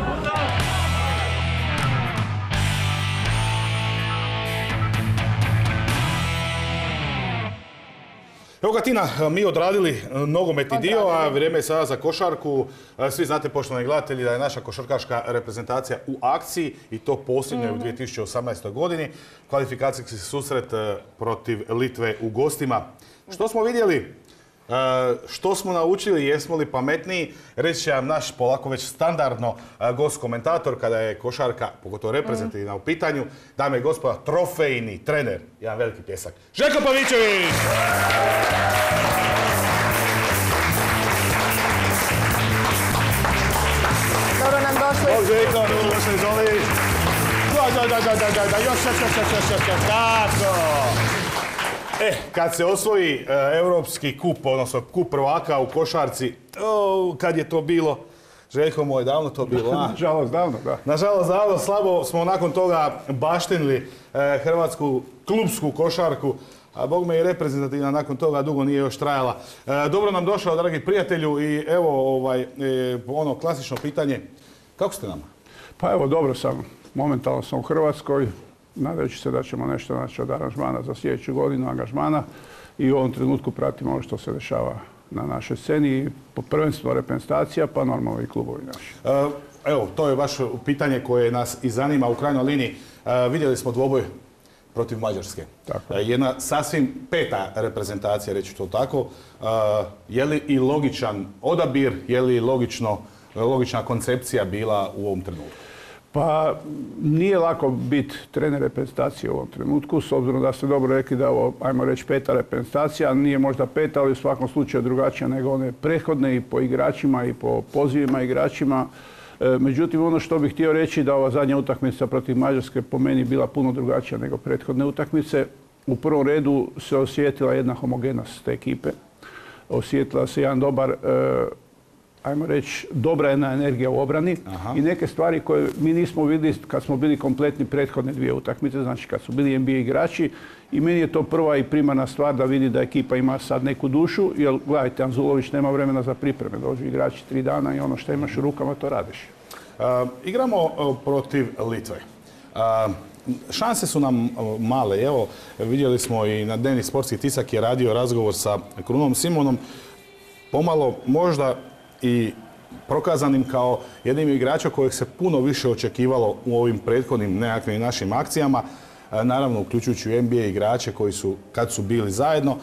Speaker 1: Evo ga Tina, mi odradili nogometni dio, a vrijeme je sada za košarku. Svi znate, poštovani gledatelji, da je naša košarkaška reprezentacija u akciji i to posljednje u 2018. godini. Kvalifikacijski susret protiv Litve u gostima. Što smo vidjeli? Što smo naučili? Jesmo li pametniji? Reći će vam naš polako već standardno gost komentator kada je košarka, pogotovo reprezentativna u pitanju. Dame i gospoda, trofejni trener, jedan veliki pljesak, Željko Pavićević!
Speaker 2: Dobro nam došli.
Speaker 1: Željko, došli, izvoli. Još, tako! Kad se osvoji Europski kup, odnosno kup prvaka u košarci, kad je to bilo? Željko moj, davno to bilo, a?
Speaker 23: Nažalost, davno, da.
Speaker 1: Nažalost, davno, slabo smo nakon toga baštenili hrvatsku klubsku košarku, a bog me i reprezentativna nakon toga dugo nije još trajala. Dobro nam došao, dragi prijatelju, i evo ono klasično pitanje, kako ste nama?
Speaker 23: Pa evo, dobro sam. Momentalno sam u Hrvatskoj. Nadajući se da ćemo nešto naći od aranžmana za sljedeću godinu angažmana i u ovom trenutku pratimo ono što se dešava na našoj sceni, prvenstveno reprezentacija, pa normalno i klubovi naši.
Speaker 1: Evo, to je baš pitanje koje nas i zanima u krajnjoj liniji. Vidjeli smo dvoboj protiv Mađarske. Jedna sasvim peta reprezentacija, reći to tako. Je li i logičan odabir, je li logična koncepcija bila u ovom trenutku?
Speaker 23: Pa nije lako biti trener reprezentacije u ovom trenutku, s obzirom da ste dobro rekli da je ovo, ajmo reći, peta reprezentacija, nije možda peta, ali u svakom slučaju drugačija nego one prethodne i po igračima i po pozivima igračima. Međutim, ono što bih htio reći da ova zadnja utakmica protiv Mađarske po meni bila puno drugačija nego prethodne utakmice. U prvom redu se osjetila jedna homogenost te ekipe. Osjetila se jedan dobar, ajmo reći, dobra jedna energija u obrani. I neke stvari koje mi nismo vidjeli kad smo bili kompletni prethodne 2 utakmice, znači kad su bili NBA igrači. I meni je to prva i primarna stvar da vidi da ekipa ima sad neku dušu, jer gledajte, Anzulović nema vremena za pripreme, dođu igrači 3 dana i ono što imaš u rukama to radiš.
Speaker 1: Igramo protiv Litve. Šanse su nam male. Evo, vidjeli smo i na Dnevni sportski tisak je radio razgovor sa Krunom Simonom. Pomalo možda i prokazanim kao jednim igračom kojeg se puno više očekivalo u ovim prethodnim nekakvim našim akcijama. naravno uključujući u NBA igrače koji su, kad su bili zajedno.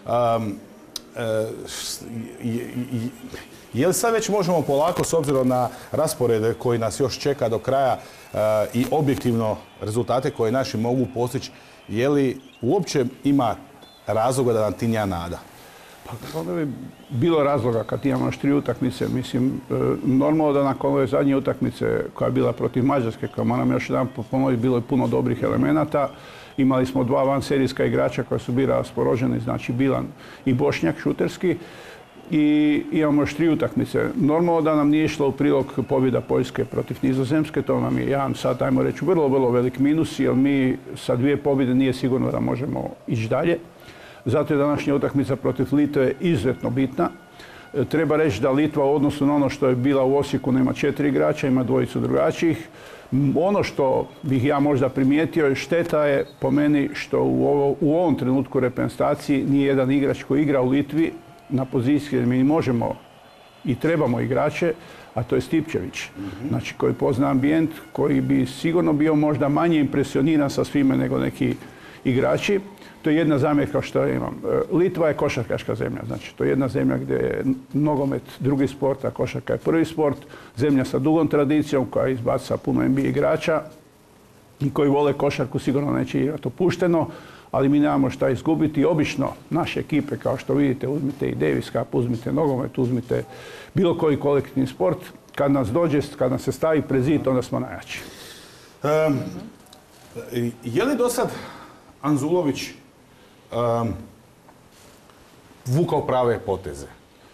Speaker 1: Je li sad već možemo polako, s obzirom na rasporede koji nas još čeka do kraja i objektivno rezultate koje naši mogu postići, je li uopće ima razloga da nam tinja nada?
Speaker 23: Pa onda bi bilo razloga kad imamo još 3 utakmice. Mislim, normalno da nakon ove zadnje utakmice koja je bila protiv Mađarske, koja moram još jedan ponoviti, bilo je puno dobrih elemenata. Imali smo 2 vanserijska igrača koja su bili raspoloženi, znači Bilan i Bošnjak šuterski. I imamo još 3 utakmice. Normalno da nam nije išlo u prilog pobjeda Poljske protiv Nizozemske, to nam je jedan sad, ajmo reći, vrlo velik minus, jer mi sa 2 pobjede nije sigurno da možemo ići dalje. Zato je današnja utakmica protiv Litve izuzetno bitna. Treba reći da Litva u odnosu na ono što je bila u Osijeku nema 4 igrača, ima 2 drugačijih. Ono što bih ja možda primijetio je šteta je po meni što u ovom trenutku reprezentaciji nije jedan igrač koji igra u Litvi na poziciji gdje mi možemo i trebamo igrače, a to je Stipčević. Znači, koji pozna ambijent, koji bi sigurno bio možda manje impresioniran sa svime nego neki igrači. To je jedna zamjerka što ja imam. Litva je košarkaška zemlja, znači to je jedna zemlja gdje je nogomet drugi sport, a košarka je prvi sport. Zemlja sa dugom tradicijom koja izbaca puno NBA igrača i koji vole košarku sigurno neće igrati opušteno, ali mi nemamo šta izgubiti. Obično naše ekipe, kao što vidite, uzmite i Davis Cup, uzmite nogomet, uzmite bilo koji kolektivni sport, kad nas dođe, kad nas se stavi pred zid, onda smo najjači.
Speaker 1: Je li do sad Anzulović vukao prave poteze?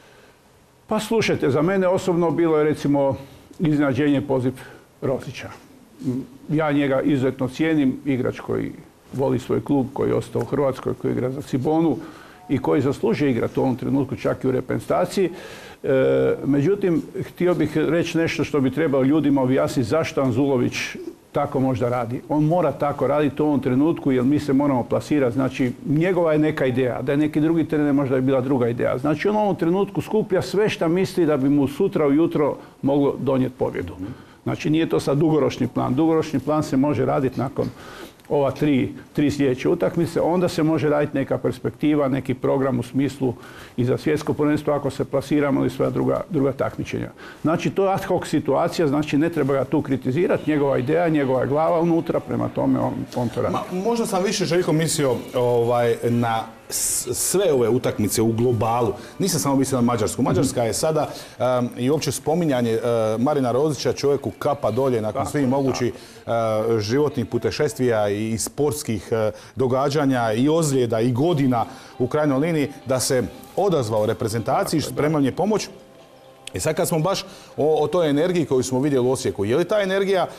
Speaker 23: Pa slušajte, za mene osobno bilo je recimo iznenađenje poziv Rosića. Ja njega izuzetno cijenim, igrač koji voli svoj klub, koji je ostao u Hrvatskoj, koji igra za Cibonu i koji zaslužuje igrati u ovom trenutku čak i u reprezentaciji. Međutim, htio bih reći nešto što bi trebalo ljudima objasniti zašto Anzulović tako možda radi. On mora tako raditi u ovom trenutku jer mi se moramo plasirati. Znači, njegova je neka ideja. Da je neki drugi trener možda je bila druga ideja. Znači, on u ovom trenutku skuplja sve što misli da bi mu sutra ujutro moglo donijeti pobjedu. Znači, nije to sad dugoročni plan. Dugoročni plan se može raditi nakon ova tri sljedeće utakmice, onda se može raditi neka perspektiva, neki program u smislu i za svjetsko prvenstvo ako se plasiramo i sva druga takmičenja. Znači, to je ad hoc situacija, znači ne treba ga tu kritizirati, njegova ideja, njegova glava unutra, prema tome on to radi.
Speaker 1: Možda sam više, Željko, mislio na sve ove utakmice u globalu. Nisam samo mislio na Mađarsku. Mađarska je sada i uopće spominjanje Marina Rozića, čovjeku kapa dolje nakon svih mogućih životnih putešestvija i sportskih događanja i ozljeda i godina u krajnjoj liniji, da se odazvao reprezentaciji, spreman je pomoć. I sad kad smo baš o toj energiji koju smo vidjeli u Osijeku, je li ta energija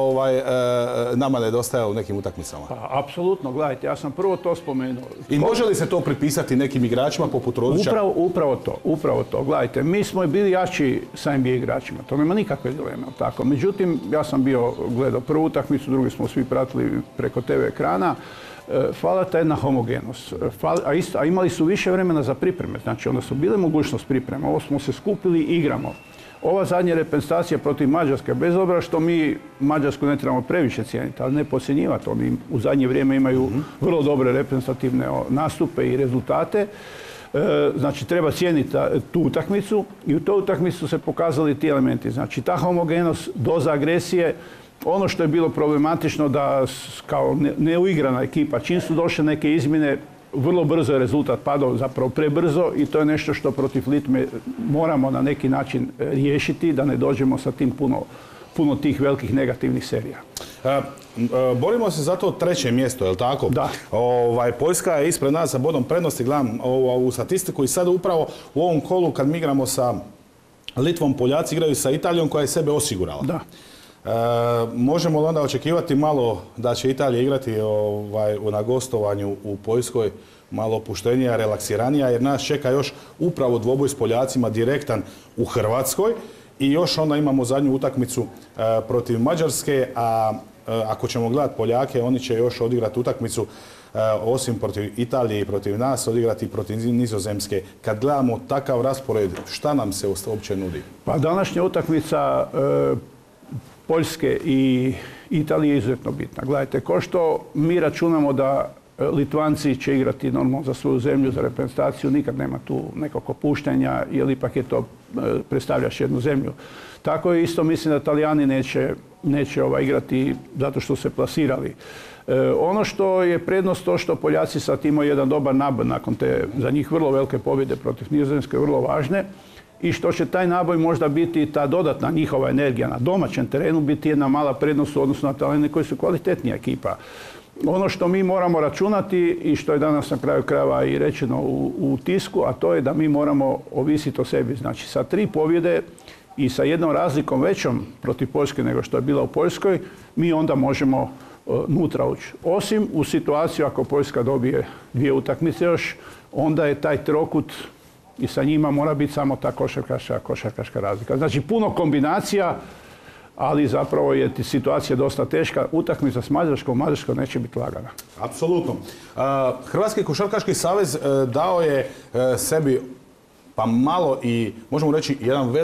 Speaker 1: nama nedostajala u nekim utakmicama?
Speaker 23: Pa, apsolutno, gledajte, ja sam prvo to spomenuo.
Speaker 1: I može li se to pripisati nekim igračima poput Rozića?
Speaker 23: Upravo to. Gledajte, mi smo bili jači sa NBA igračima, to nema nikakve dileme, tako. Međutim, ja sam gledao prvu utakmicu, drugi smo svi pratili preko TV ekrana. Fala ta jedna homogenost. A imali su više vremena za pripreme. Znači, onda su bile mogućnost pripreme. Ovo smo se skupili i igramo. Ova zadnja reprezentacija protiv Mađarske, bez obzira što mi Mađarsku ne trebamo previše cijeniti, ali ne podcjenjivati. Oni u zadnje vrijeme imaju vrlo dobre reprezentativne nastupe i rezultate. Znači, treba cijeniti tu utakmicu i u toj utakmici su se pokazali ti elementi. Znači, ta homogenost, doza agresije, ono što je bilo problematično da kao neuigrana ekipa, čim su došle neke izmjene, vrlo brzo je rezultat padao, zapravo prebrzo, i to je nešto što protiv Litve moramo na neki način riješiti, da ne dođemo sa tim puno tih velikih negativnih serija.
Speaker 1: Borimo se za to 3. mjesto, je li tako?
Speaker 23: Da.
Speaker 1: Poljska je ispred nas sa bodom prednosti, gledam ovu statistiku, i sada upravo u ovom kolu kad mi igramo sa Litvom, Poljaci igraju sa Italijom koja je sebe osigurala.
Speaker 23: Da.
Speaker 1: Možemo li onda očekivati malo da će Italija igrati na gostovanju u Poljskoj malo opuštenija, relaksiranija, jer nas čeka još upravo dvoboj s Poljacima direktan u Hrvatskoj i još onda imamo zadnju utakmicu protiv Mađarske, a ako ćemo gledati Poljake, oni će još odigrati utakmicu osim protiv Italije i protiv nas, odigrati protiv Nizozemske. Kad gledamo takav raspored, šta nam se uopće nudi?
Speaker 23: Pa današnja utakmica Poljske i Italija je izuzetno bitna. Gledajte, ko što mi računamo da Litvanci će igrati normalno za svoju zemlju, za reprezentaciju, nikad nema tu nekog opuštanja, jer ipak je to, predstavljaš jednu zemlju. Tako je isto, mislim da Talijani neće igrati zato što se plasirali. Ono što je prednost to što Poljaci sad imaju jedan dobar naboj nakon te za njih vrlo velike pobjede protiv Nizozemske, vrlo važne, i što će taj naboj možda biti ta dodatna njihova energija na domaćem terenu biti jedna mala prednost u odnosu na Talijane koji su kvalitetnija ekipa. Ono što mi moramo računati i što je danas na kraju krajeva i rečeno u tisku, a to je da mi moramo ovisiti o sebi. Znači sa 3 pobjede i sa jednom razlikom većom protiv Poljske nego što je bila u Poljskoj, mi onda možemo nutra ući. Osim u situaciju ako Poljska dobije 2 utakmice još, onda je taj trokut i sa njima mora biti samo ta košarkaška razlika. Znači puno kombinacija, ali zapravo je situacija dosta teška. Utakmica s Mađarskom, Mađarska neće biti lagana.
Speaker 1: Apsolutno. Hrvatski košarkaški savez dao je sebi pa malo i možemo reći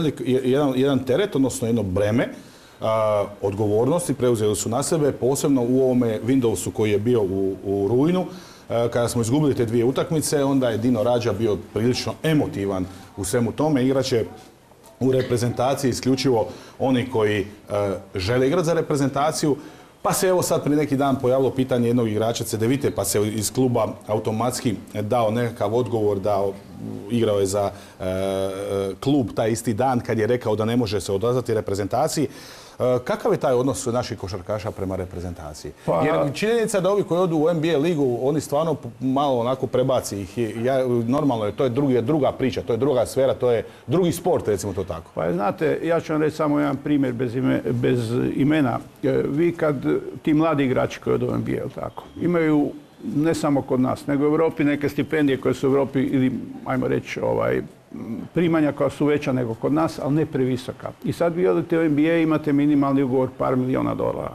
Speaker 1: jedan teret, odnosno jedno breme odgovornosti preuzeli su na sebe, posebno u ovome Windowsu koji je bio u rujnu. Kada smo izgubili te 2 utakmice, onda je Dino Rađa bio prilično emotivan u svemu tome. Igraće u reprezentaciji isključivo oni koji žele igrati za reprezentaciju. Pa se evo sad prije neki dan pojavilo pitanje jednog igrača Cedevite, pa se iz kluba automatski dao nekakav odgovor da igrao je za klub taj isti dan kad je rekao da ne može se odazvati reprezentaciji. Kakav je taj odnos naših košarkaša prema reprezentaciji? Jer činjenica je da ovi koji odu u NBA ligu, oni stvarno malo onako prebaci ih. Normalno je, to je druga priča, to je druga sfera, to je drugi sport, recimo to tako.
Speaker 23: Pa znate, ja ću vam reći samo jedan primjer bez imena. Vi kad ti mladi igrači koji odu u NBA, tako, imaju ne samo kod nas, nego u Europi neke stipendije koje su u Europi ili, ajmo reći, primanja koja su veća nego kod nas, ali ne previsoka. I sad vi odete u NBA, imate minimalni ugovor par milijuna dolara.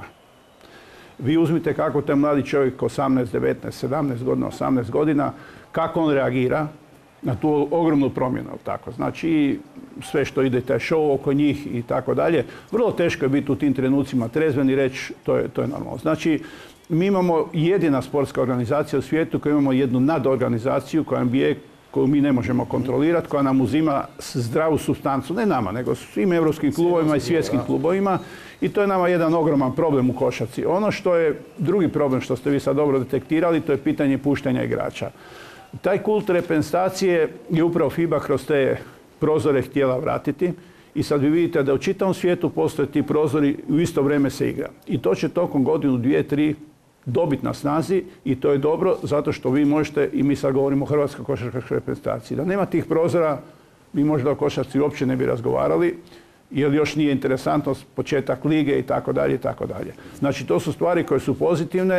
Speaker 23: Vi uzmite kako taj mladi čovjek 18, 19, 17 godina, 18 godina, kako on reagira na tu ogromnu promjenu. Tako. Znači, sve što ide, taj show oko njih i tako dalje. Vrlo teško je biti u tim trenucima trezven i reći to je normalno. Znači, mi imamo jedina sportska organizacija u svijetu koja imamo jednu nadorganizaciju koja NBA, koju mi ne možemo kontrolirati, koja nam uzima zdravu supstancu, ne nama, nego svim europskim klubovima i svjetskim klubovima, i to je nama jedan ogroman problem u košarci. Ono što je drugi problem što ste vi sad dobro detektirali, to je pitanje puštanja igrača. Taj kult reprezentacije je upravo FIBA kroz te prozore htjela vratiti i sad vi vidite da u čitavom svijetu postoje ti prozori, u isto vrijeme se igra. I to će tokom godinu, 2, 3 dobiti na snazi i to je dobro zato što vi možete, i mi sad govorimo o Hrvatskoj košarkaškoj reprezentaciji, da nema tih prozora, mi možda o košarci uopće ne bi razgovarali, jer još nije interesantno početak lige i tako dalje i tako dalje. Znači, to su stvari koje su pozitivne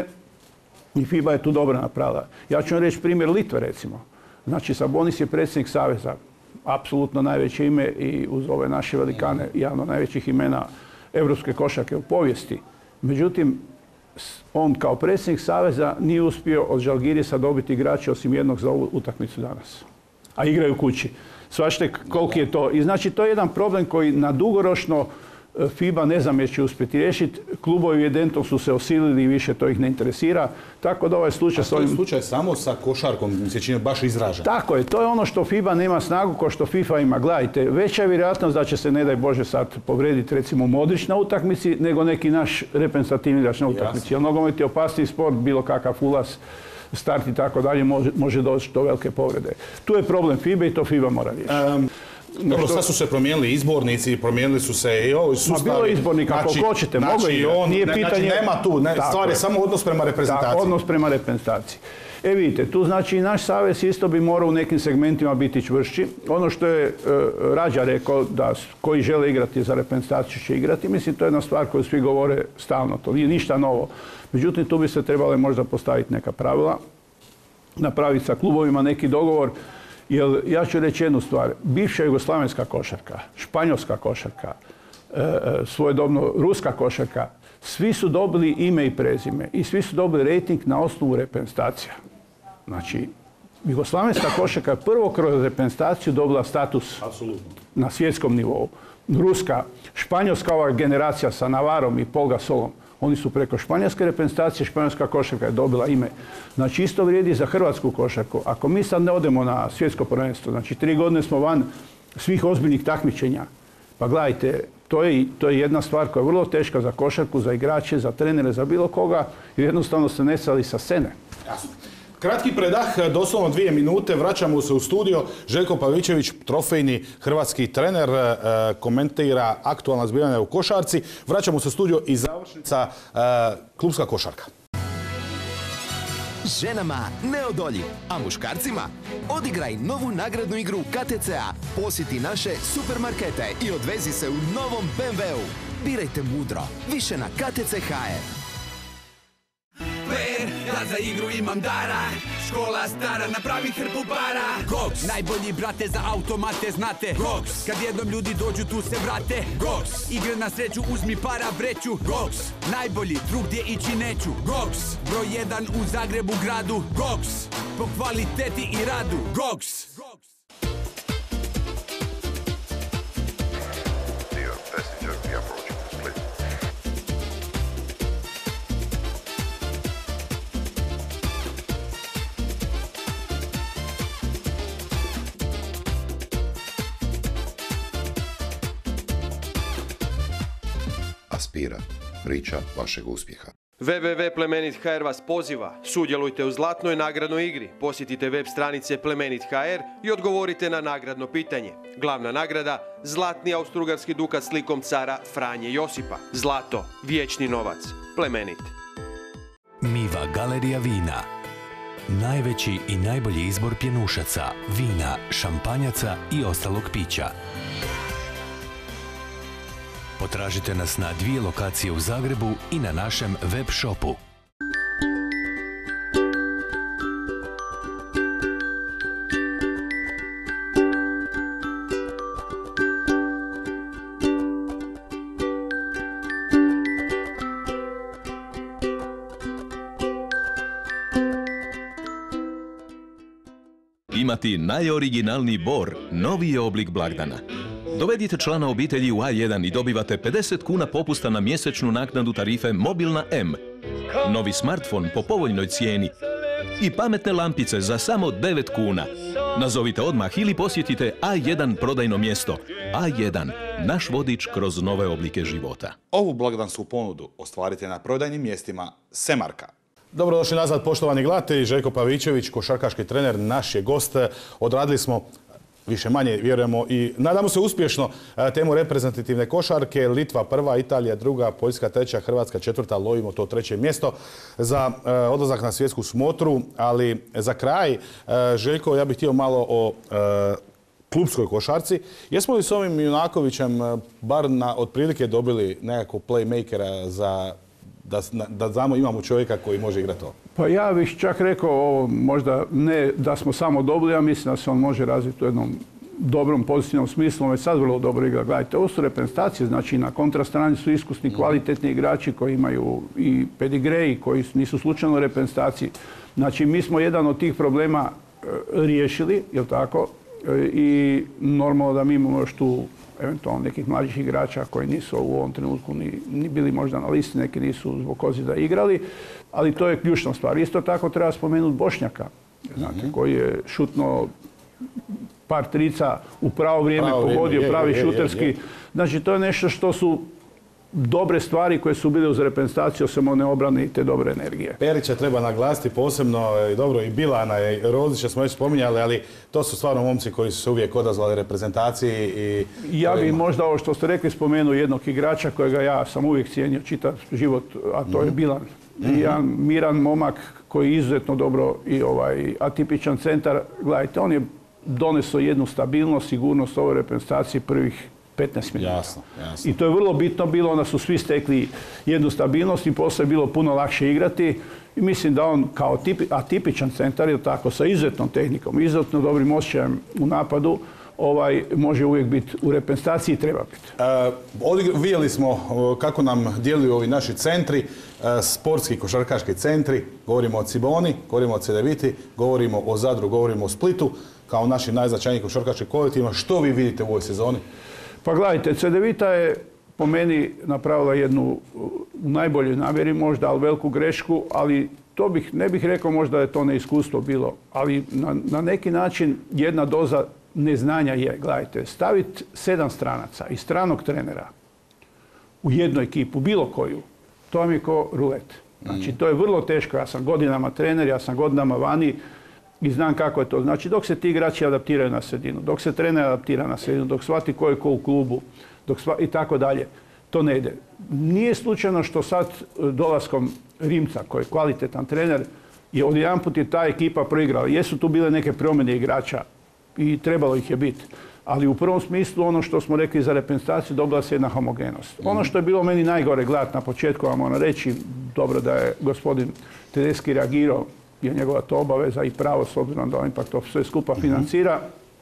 Speaker 23: i FIBA je tu dobro napravila. Ja ću vam reći primjer Litve, recimo. Znači, Sabonis je predsjednik saveza, apsolutno najveće ime i uz ove naše velikane, javno najvećih imena evropske košarke u povijesti. Međutim, on kao predsjednik saveza nije uspio od Žalgirisa dobiti igrače osim jednog za ovu utakmicu danas. A igraju kući. Svačite koliki je to. I znači, to je jedan problem koji na dugoročno FIBA ne znam će uspjeti riješiti. Klubovi evidentno su se osilili i više to ih ne interesira. Tako da ovaj slučaj...
Speaker 1: A to je slučaj samo sa košarkom, mi se čini baš izražen.
Speaker 23: Tako je. To je ono što FIBA nema snagu kao što FIFA ima. Gledajte, veća je vjerojatnost da će se, ne daj Bože, sad povrediti recimo Modrić na utakmici nego neki naš reprezentativni igrač na utakmici. Jer nogomet je opasniji sport, bilo kakav ulaz, start i tako dalje, može doći do velike povrede. Tu je problem FIBA i to FIBA mora riješiti.
Speaker 1: Dobro, sad su se promijenili izbornici, promijenili su se i ovi sustavi.
Speaker 23: Bilo je izbornika, ako hoćete, mogu igrati. Nije pitanje...
Speaker 1: Nema tu, stvar je samo odnos prema reprezentaciji.
Speaker 23: Tako, odnos prema reprezentaciji. Vidite, tu znači i naš savez isto bi morao u nekim segmentima biti čvršći. Ono što je Rađa rekao, da koji žele igrati za reprezentaciju će igrati, mislim, to je jedna stvar koju svi govore stalno, to nije ništa novo. Međutim, tu bi se trebale možda postaviti neka pravila, napraviti sa klubovima neki dogovor. Jer ja ću reći jednu stvar, bivša jugoslavenska košarka, španjolska košarka, svojedobno ruska košarka, svi su dobili ime i prezime i svi su dobili rejting na osnovu reprezentacija. Znači, jugoslavenska košarka je prvo kroz reprezentaciju dobila status na svjetskom nivou. Ruska, španjolska ova generacija sa Navarom i Pol Gasolom, Oni su preko španjolske reprezentacije, španjolska košarka je dobila ime. Znači isto vrijedi za hrvatsku košarku. Ako mi sad ne odemo na svjetsko prvenstvo, znači 3 godine smo van svih ozbiljnih takmičenja, pa gledajte, to je jedna stvar koja je vrlo teška za košarku, za igrače, za trenere, za bilo koga, jer jednostavno se nestali sa scene.
Speaker 1: Jasno. Kratki predah, doslovno 2 minute, vraćamo se u studio. Željko Pavićević, trofejni hrvatski trener, komentira aktualna zbivanja u košarci. Vraćamo se u studio i završnica klubska košarka.
Speaker 11: Ženama neodoljiv, a muškarcima odigraj novu nagradnu igru KTC-a, posjeti naše supermarkete i odvezi se u novom BMW-u. Birajte mudro, više na KTC.hr.
Speaker 12: Ja za igru imam dara, škola stara, napravi hrpu para. Gox, najbolji brate za automate znate. Gox, kad jednom ljudi dođu tu se vrate. Gox, igre na sreću uzmi para vreću. Gox, najbolji, drugdje ići neću. Gox, broj 1 u Zagrebu gradu. Gox, po kvaliteti i radu. Gox.
Speaker 6: Aspira, priča vašeg uspjeha.
Speaker 13: www.plemenit.hr vas poziva. Sudjelujte u zlatnoj nagradnoj igri. Posjetite web stranice Plemenit.hr i odgovorite na nagradno pitanje. Glavna nagrada, zlatni austrougarski dukat slikom cara Franje Josipa. Zlato, vječni novac. Plemenit.
Speaker 15: Miva Galerija vina. Najveći i najbolji izbor pjenušaca, vina, šampanjaca i ostalog pića. Potražite nas na 2 lokacije u Zagrebu i na našem web shopu.
Speaker 16: Imati najoriginalniji bor, novi je oblik blagdana. Dovedite člana obitelji u A1 i dobivate 50 kuna popusta na mjesečnu naknadu tarife Mobilna M. Novi smartfon po povoljnoj cijeni i pametne lampice za samo 9 kuna. Nazovite odmah ili posjetite A1 prodajno mjesto. A1, naš vodič kroz nove oblike života.
Speaker 3: Ovu blagdansku ponudu ostvarite na prodajnim mjestima Semarka.
Speaker 1: Dobrodošli nazad, poštovani gledatelji. Željko Pavićević, košarkaški trener, naš je gost. Odradili smo više manje, vjerujemo i nadamo se uspješno, temu reprezentativne košarke. Litva prva, Italija druga, Poljska treća, Hrvatska četvrta, lovimo to 3. mjesto za odlazak na svjetsku smotru. Ali za kraj, Željko, ja bih htio malo o klubskoj košarci. Jesmo li s ovim Junakovićem bar otprilike dobili nekakvog playmakera da znamo imamo čovjeka koji može igrati to?
Speaker 23: Pa ja bih čak rekao, možda ne da smo samo dobili, ja mislim da se on može razviti u jednom dobrom, pozitivnom smislu. On je sad vrlo dobro igra. Gledajte, ovo su reprezentacije, znači na kontrastrani su iskusni, kvalitetni igrači koji imaju i pedigre i koji nisu slučajno u reprezentaciji. Znači mi smo jedan od tih problema riješili, jel tako? I normalno da mi imamo još tu eventualno nekih mlađih igrača koji nisu u ovom trenutku ni bili možda na listi, neki nisu zbog ozljeda igrali, ali to je ključna stvar. Isto tako treba spomenuti Bošnjaka, znate, koji je šutno par trica u pravo vrijeme, pogodio, pravi šuterski. Znači to je nešto što su dobre stvari koje su bile uz reprezentaciju, osim one obrane i te dobre energije.
Speaker 1: Perića treba naglasiti posebno, dobro i Bilana i Rozića smo već spominjali, ali to su stvarno momci koji su se uvijek odazvali reprezentaciji.
Speaker 23: Ja bih možda ovo što ste rekli spomenuo jednog igrača kojega ja sam uvijek cijenio čitav život, a to je Bilan. Jedan miran momak koji je izuzetno dobro i atipičan centar. Gledajte, on je donesao jednu stabilnost, sigurnost ovoj reprezentaciji prvih 15 minuta.
Speaker 1: Jasno.
Speaker 23: I to je vrlo bitno bilo, onda su svi stekli jednu stabilnost i poslije je bilo puno lakše igrati. I mislim da on kao atipičan centar, ili tako, sa izuzetnom tehnikom, izuzetno dobrim osjećajem u napadu, može uvijek biti u reprezentaciji i treba biti.
Speaker 1: Vidjeli smo kako nam djeluju ovi naši centri, sportski košarkaški centri. Govorimo o Ciboni, govorimo o Cedeviti, govorimo o Zadru, govorimo o Splitu, kao našim najznačajnijim košarkaškim kolektivima. Što vi vidite u ovoj sezoni?
Speaker 23: Pa gledajte, Cedevita je po meni napravila jednu, u najboljoj namjeri možda, ali veliku grešku, ali to ne bih rekao možda da je to neiskustvo bilo, ali na neki način jedna doza neznanja je, gledajte, staviti 7 stranaca i stranog trenera u jednu ekipu, bilo koju, to vam je ko rulet. Znači, to je vrlo teško. Ja sam godinama trener, ja sam godinama vani i znam kako je to. Znači, dok se ti igrači adaptiraju na sredinu, dok se trener adaptira na sredinu, dok shvati ko je ko u klubu, i tako dalje, to ne ide. Nije slučajno što sad dolaskom Rimca, koji je kvalitetan trener, je odjedanput je ta ekipa proigrala. Jesu tu bile neke promjene igrača i trebalo ih je biti. Ali u prvom smislu ono što smo rekli za reprezentaciju dobila se jedna homogenost. Ono što je bilo meni najgore gledati na početku, vam moram reći, dobro da je gospodin Tedeschi reagirao, je njegova to obaveza i pravo s obzirom da on ipak to sve skupa financira,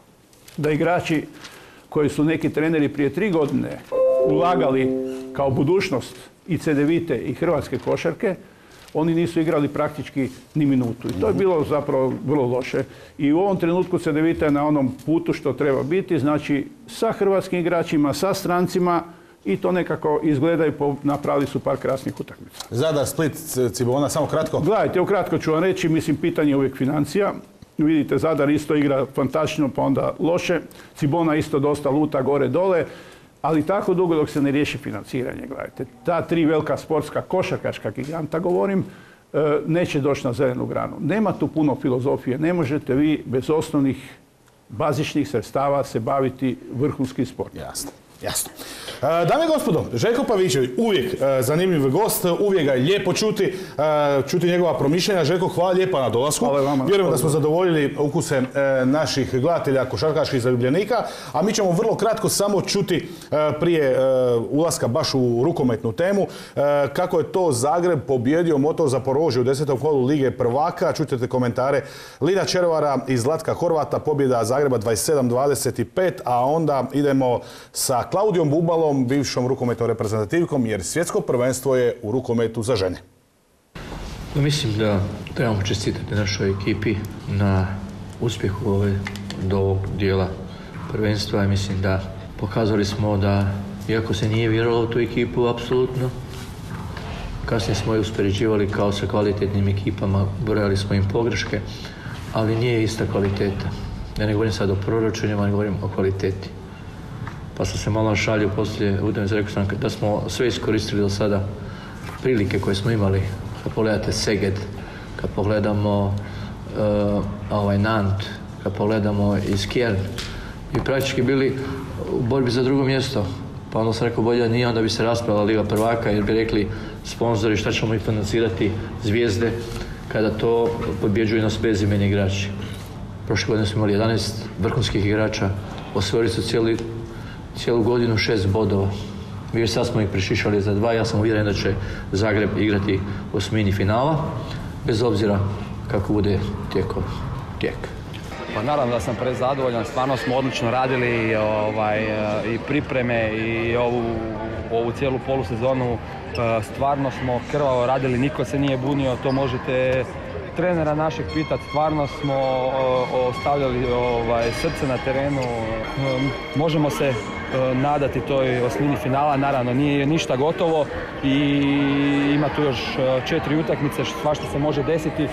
Speaker 23: da igrači koji su neki treneri prije 3 godine ulagali kao budućnost i Cedevite i hrvatske košarke, oni nisu igrali praktički ni minutu. I to je bilo zapravo vrlo loše. I u ovom trenutku Cedevita je na onom putu što treba biti, znači sa hrvatskim igračima, sa strancima i to nekako izgledaju, napravili su par krasnih utakmica.
Speaker 1: Zadar, Split, Cibona, samo kratko.
Speaker 23: Gledajte, ukratko ću vam reći, mislim, pitanje je uvijek financija. Vidite, Zadar isto igra fantastično, pa onda loše. Cibona isto dosta luta gore-dole. Ali tako dugo dok se ne riješi financiranje, gledajte. Ta 3 velika sportska košarkaška giganta, govorim, neće doći na zelenu granu. Nema tu puno filozofije. Ne možete vi bez osnovnih bazičnih sredstava se baviti vrhunskim sportom.
Speaker 1: Jasno. Jasno. Dame i gospodo, Željko Pavićević, uvijek zanimljiv gost, uvijek ga je lijepo čuti njegova promišljenja. Željko, hvala lijepa na dolasku. Vjerujem da smo zadovoljili ukuse naših gledatelja košarkaških zaljubljenika, a mi ćemo vrlo kratko samo čuti prije ulaska baš u rukometnu temu kako je to Zagreb pobjedio Motor Zaporožje u 10. kolu Lige prvaka. Čućete komentare Lina Červara i Zlatka Horvata, pobjeda Zagreba 27-25, a onda idemo sa Klaudijom Bubalom, bivšom rukometnom reprezentativkom, jer svjetsko prvenstvo je u rukometu za žene.
Speaker 8: Mislim da trebamo čestitati našoj ekipi na uspjehu do ovog dijela prvenstva. Mislim da pokazali smo da, iako se nije vjerovalo u tu ekipu, apsolutno, kasnije smo je uspoređivali kao sa kvalitetnim ekipama, brojali smo im pogreške, ali nije ista kvaliteta. Ja ne govorim sad o proračunima, ne govorim o kvaliteti. Pa sam se malo šalio poslije utakmice, rekao sam da smo sve iskoristili do sada prilike koje smo imali. Kad pogledate Szeged, kad pogledamo Nant, kad pogledamo Iskjern, i praktički bili u borbi za drugo mjesto. Pa onda sam rekao bolje da nije, onda bi se raspravila Liga prvaka, jer bi rekli sponzori šta ćemo i financirati zvijezde kada to pobjeđuju nas bezimeni igrači. Prošle godine smo imali 11 vrhunskih igrača, osvojili su cijelu godinu 6 bodova. Mi sad smo ih prešišali za 2, ja sam uvjeren da će Zagreb igrati u osmini finala, bez obzira kako bude tijek.
Speaker 9: Pa naravno da sam prezadovoljan, stvarno smo odlično radili i pripreme i ovu cijelu polusezonu. Stvarno smo krvavo radili, niko se nije bunio, to možete trenera našeg pitati, stvarno smo ostavljali srce na terenu. Možemo se nadati toj osmini finala, naravno nije ništa gotovo i ima tu još 4 utakmice, svašta se može desiti.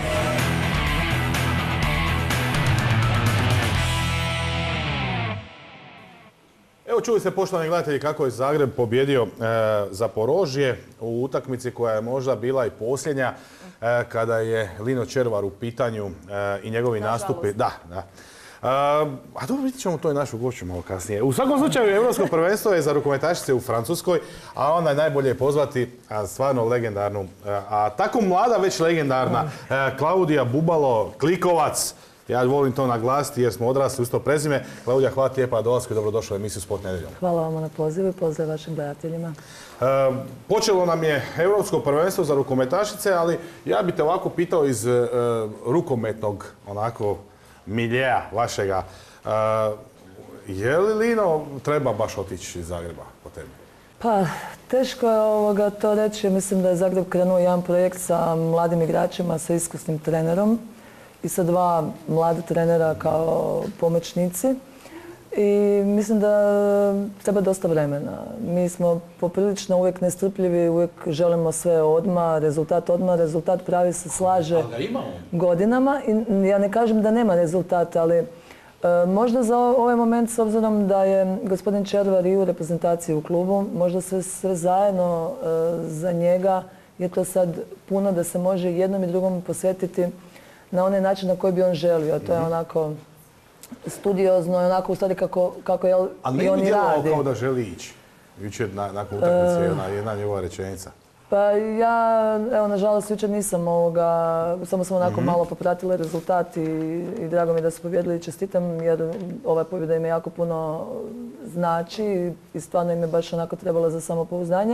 Speaker 1: Evo, čuli ste, poštovani gledatelji, kako je Zagreb pobjedio Zaporožje u utakmici koja je možda bila i posljednja kada je Lino Červar u pitanju i njegovi nastupi. Da. A dobro, vidjet ćemo to i našu gošću malo kasnije. U svakom slučaju, Europsko prvenstvo je za rukometašice u Francuskoj, a onda je najbolje pozvati stvarno legendarnu, a tako mlada već legendarna Klaudija Bubalo, Klikovac. Ja volim to naglasiti jer smo odrasli uz to prezime. Klaudija, hvala ti lijepa na dolasku i dobrodošla u emisiju Sport nedjeljom.
Speaker 10: Hvala vam na pozivu i pozdrav vašim gledateljima.
Speaker 1: Počelo nam je Europsko prvenstvo za rukometašice, ali ja bih te ovako pitao iz rukometnog miljeja vašega. Je li Lino treba baš otići iz Zagreba po tebi?
Speaker 10: Pa, teško je to reći. Mislim da je Zagreb krenuo jedan projekt sa mladim igračima, sa iskusnim trenerom i sa 2 mlade trenera kao pomoćnici. I mislim da treba dosta vremena. Mi smo poprilično uvijek nestrpljivi, uvijek želimo sve odmah, rezultat pravi se slaže godinama. I ja ne kažem da nema rezultata, ali možda za ovaj moment, s obzirom da je gospodin Červar i u reprezentaciji u klubu, možda sve zajedno za njega je to sad puno da se može jednom i drugom posvetiti na onaj način na koji bi on želio. To je onako studiozno, onako u stvari kako je
Speaker 1: ali
Speaker 10: i on i radi.
Speaker 1: Ali nije kao da želi ići. Jučer nakon utakmice jedna njegova rečenica.
Speaker 10: Pa ja, evo, nažalost, jučer nisam samo sam onako malo popratila rezultat i drago mi je da su pobjedili i čestitam, jer ova pobjeda im je jako puno znači i stvarno im je baš onako trebalo za samopouzdanje.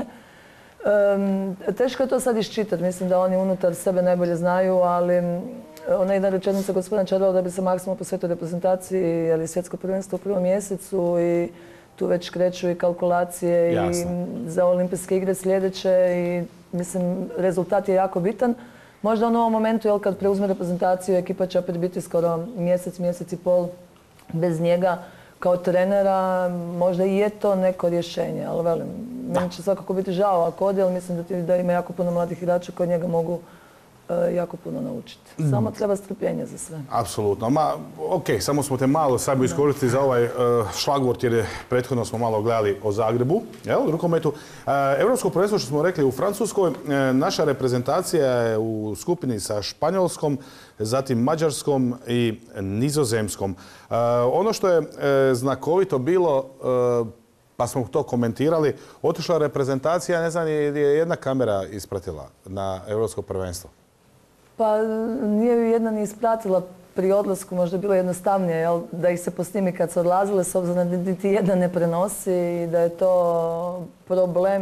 Speaker 10: Teško je to sad iščitati, mislim da oni unutar sebe najbolje znaju, ali ona jedna rečenica gospodina Červala da bi se maksimalno posvetio reprezentaciji, jer je svjetsko prvenstvo u prvom mjesecu i tu već kreću i kalkulacije i za olimpijske igre sljedeće i mislim rezultat je jako bitan. Možda u ovom momentu kad preuzme reprezentaciju ekipa će opet biti skoro mjesec i pol bez njega kao trenera, možda i je to neko rješenje, ali velim, meni će svakako biti žao ako ode, ali mislim da ima jako puno mladih igrača koji njega mogu jako puno naučiti. Samo treba strpljenje za sve.
Speaker 1: Apsolutno. Samo smo te malo sad iskoristili za ovaj šlagvort jer prethodno smo malo gledali o Zagrebu, rukometu. Europsko prvenstvo što smo rekli u Francuskoj, naša reprezentacija je u skupini sa Španjolskom, zatim Mađarskom i Nizozemskom. Ono što je znakovito bilo, pa smo to komentirali, otišla reprezentacija, ne znam, je jedna kamera ispratila na Europsko prvenstvo.
Speaker 10: Pa nije ju jedna ni ispratila pri odlasku, možda je bilo jednostavnije da ih se posnimi kad su odlazile, s obzirom da niti jedna ne prenosi i da je to problem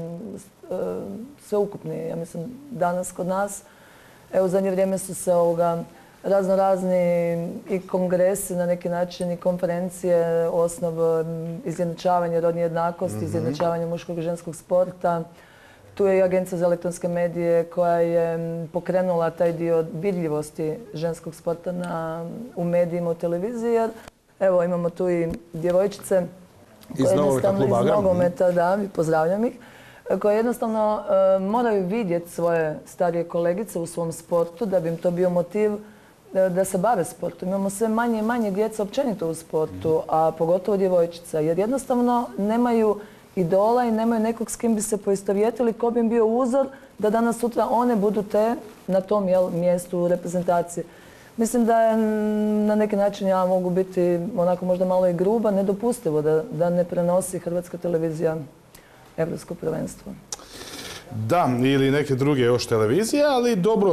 Speaker 10: sveukupni, ja mislim, danas kod nas. Evo, u zadnje vrijeme su se razno-razni i kongresi na neki način i konferencije, osnov izjednačavanja rodne jednakosti, izjednačavanja muškog i ženskog sporta. Tu je i Agencija za elektronske medije koja je pokrenula taj dio vidljivosti ženskog sporta u medijima, u televiziji. Jer, evo, imamo tu i djevojčice koje jednostavno iz nogometa, da, pozdravljam ih, koje jednostavno moraju vidjeti svoje starije kolegice u svom sportu da bi im to bio motiv da se bave sportom. Imamo sve manje i manje djeca općenito u sportu, a pogotovo djevojčica, jer jednostavno nemaju idola i nemaju nekog s kim bi se poistovjetili, ko bi im bio uzor da danas sutra one budu te na tom mjestu u reprezentaciji. Mislim da je na neki način ja mogu biti onako možda malo i gruba, nedopustivo da ne prenosi Hrvatska televizija Europsko prvenstvo.
Speaker 1: Da, ili neke druge još televizije, ali dobro,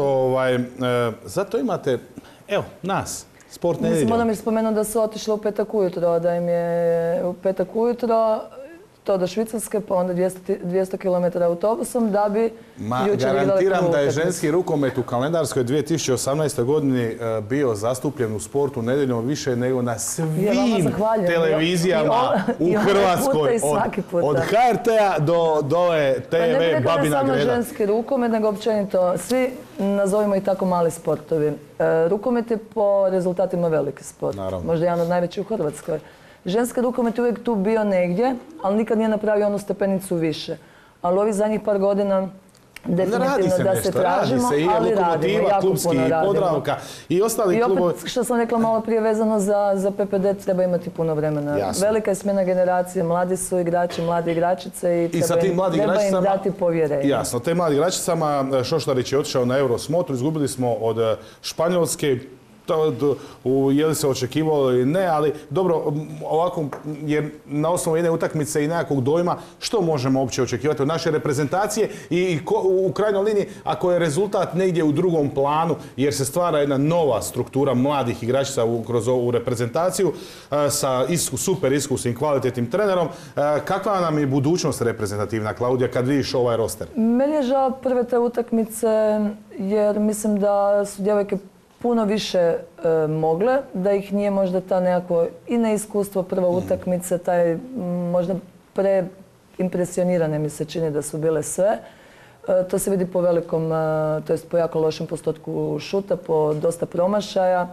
Speaker 1: zato imate, evo, nas, Sport nedjeljom.
Speaker 10: Moram još spomenuti da su otišli u petak ujutro, da im je u petak ujutro to do Švicarske, pa onda 200 km autobusom da bi jučer igrali prvu utakmicu.
Speaker 1: Garantiram da je ženski rukomet u kalendarskoj 2018. godini bio zastupljen u Sportu nedjeljom više nego na svim televizijama u Hrvatskoj. Od HRT-a do ove TV Babina Greda.
Speaker 10: Pa ne bi samo ženski rukomet, nego općenito svi, nazovimo ih tako, mali sportovi. Rukomet je po rezultatima veliki sport. Možda jedan od najvećih u Hrvatskoj. Ženski rukomet je uvijek tu bio negdje, ali nikad nije napravio onu stepenicu više. Ali ovih zadnjih par godina definitivno da se tražimo, ali radimo, jako puno radimo.
Speaker 1: Podravka i ostali klubovi.
Speaker 10: I opet, što sam rekla malo prije vezano za PPD, treba imati puno vremena. Velika je smjena generacije, mladi su igrači, mlade igračice i treba im dati povjerenje.
Speaker 1: Jasno, te mladi igračicama, Šoštarić je otišao na Eurosmotru, izgubili smo od Španjolske. Je li se očekivalo ili ne, ali dobro, ovako, jer na osnovu jedne utakmice i nekakvog dojma, što možemo uopće očekivati od naše reprezentacije i u krajnjoj liniji, ako je rezultat negdje u drugom planu, jer se stvara jedna nova struktura mladih igračica kroz ovu reprezentaciju sa super iskusnim, kvalitetnim trenerom, kakva nam je budućnost reprezentativna, Klaudija, kad vidiš ovaj roster?
Speaker 10: Meni je žao prve te utakmice, jer mislim da su djevojke puno više mogle, da ih nije možda ta nekako i neiskustvo prva utakmica, taj možda preimpresionirane mi se čini da su bile sve. To se vidi po velikom, to jest po jako lošem postotku šuta, po dosta promašaja.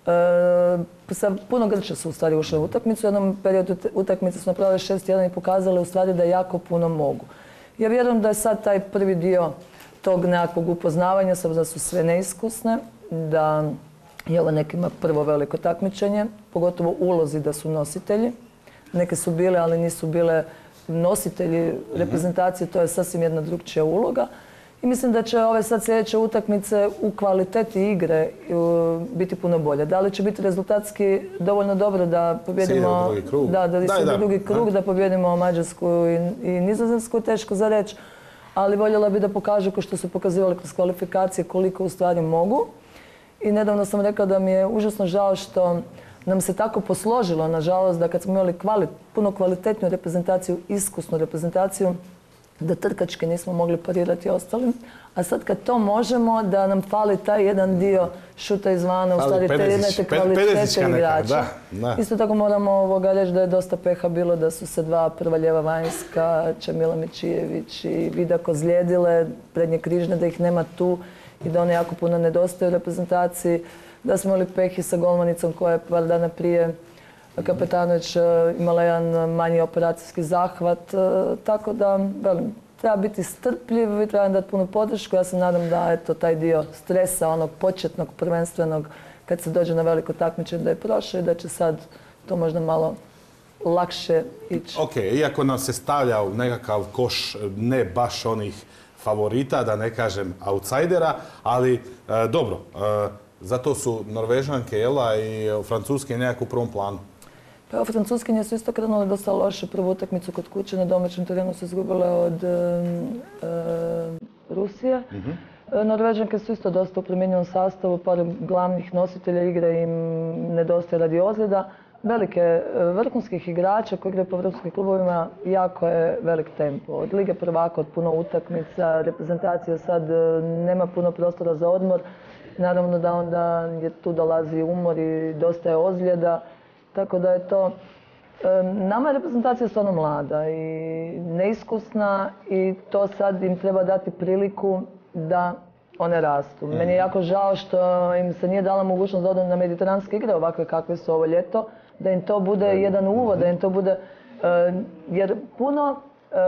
Speaker 10: Sa puno grče su u stvari ušle u utakmicu. U jednom periodu utakmice su napravili 6-1 i pokazali u stvari da jako puno mogu. Ja vjerujem da je sad taj prvi dio tog nekakvog upoznavanja, s obzirom da su sve neiskusne, da je ovo nekima prvo veliko takmičenje, pogotovo ulozi da su nositelji. Neke su bile, ali nisu bile nositelji reprezentacije, to je sasvim jedna drugčija uloga. I mislim da će ove sad sljedeće utakmice u kvaliteti igre biti puno bolje. Da li će biti rezultatski dovoljno dobro da pobjedimo drugi krug, da pobjedimo Mađarsku i Nizozemsku, teško za reći, ali voljela bi da pokažu kao što su pokazivali kroz kvalifikacije koliko u stvari mogu. I nedavno sam rekla da mi je užasno žao što nam se tako posložilo, nažalost, da kad smo imali puno kvalitetnu reprezentaciju, iskusnu reprezentaciju, da trkački nismo mogli parirati ostalim. A sad kad to možemo, da nam fali taj jedan dio šuta izvana, u stvari te kvalitete igrača. Isto tako moramo reći da je dosta peha bilo da su se dva prva lijeva vanjska, Čamila Mičijević i Vida ozlijedile, prednje križne, da ih nema tu i da one jako puno nedostaju u reprezentaciji. Da smo imali pehi sa golmanicom koja je par dana prije Kapetanović imala jedan manji operacijski zahvat, tako da treba biti strpljiv i treba dati punu podršku. Ja se nadam da taj dio stresa, onog početnog, prvenstvenog, kad se dođe na veliko takmičenje, da je prošao i da će sad to možda malo lakše ići.
Speaker 1: Ok, iako nam se stavlja u nekakav koš ne baš onih favorita, da ne kažem outsidera, ali dobro, zato su Norvežanke i Francuske nekako u prvom planu.
Speaker 10: Pa Francuskinje su isto krenule dosta loše. Prvu utakmicu kod kuće na domaćem terenu su izgubile od Rusije. Norvežanke su isto dosta u promijenjenom sastavu, par glavnih nositelja igre im nedostaje radi ozljeda. Velike vrhunskih igrača koji igraju po vrhunskim klubovima, jako je velik tempo. Od Lige prvaka, od puno utakmica, reprezentacija sad nema puno prostora za odmor. Naravno da onda tu dolazi umor i dosta je ozljeda. Tako da je to... Nama je reprezentacija stvarno mlada i neiskusna i to sad im treba dati priliku da one rastu. Meni je jako žao što im se nije dala mogućnost da odu na mediteranske igre ovakve kakve su ovo ljeto, da im to bude jedan uvod, da im to bude... Jer puno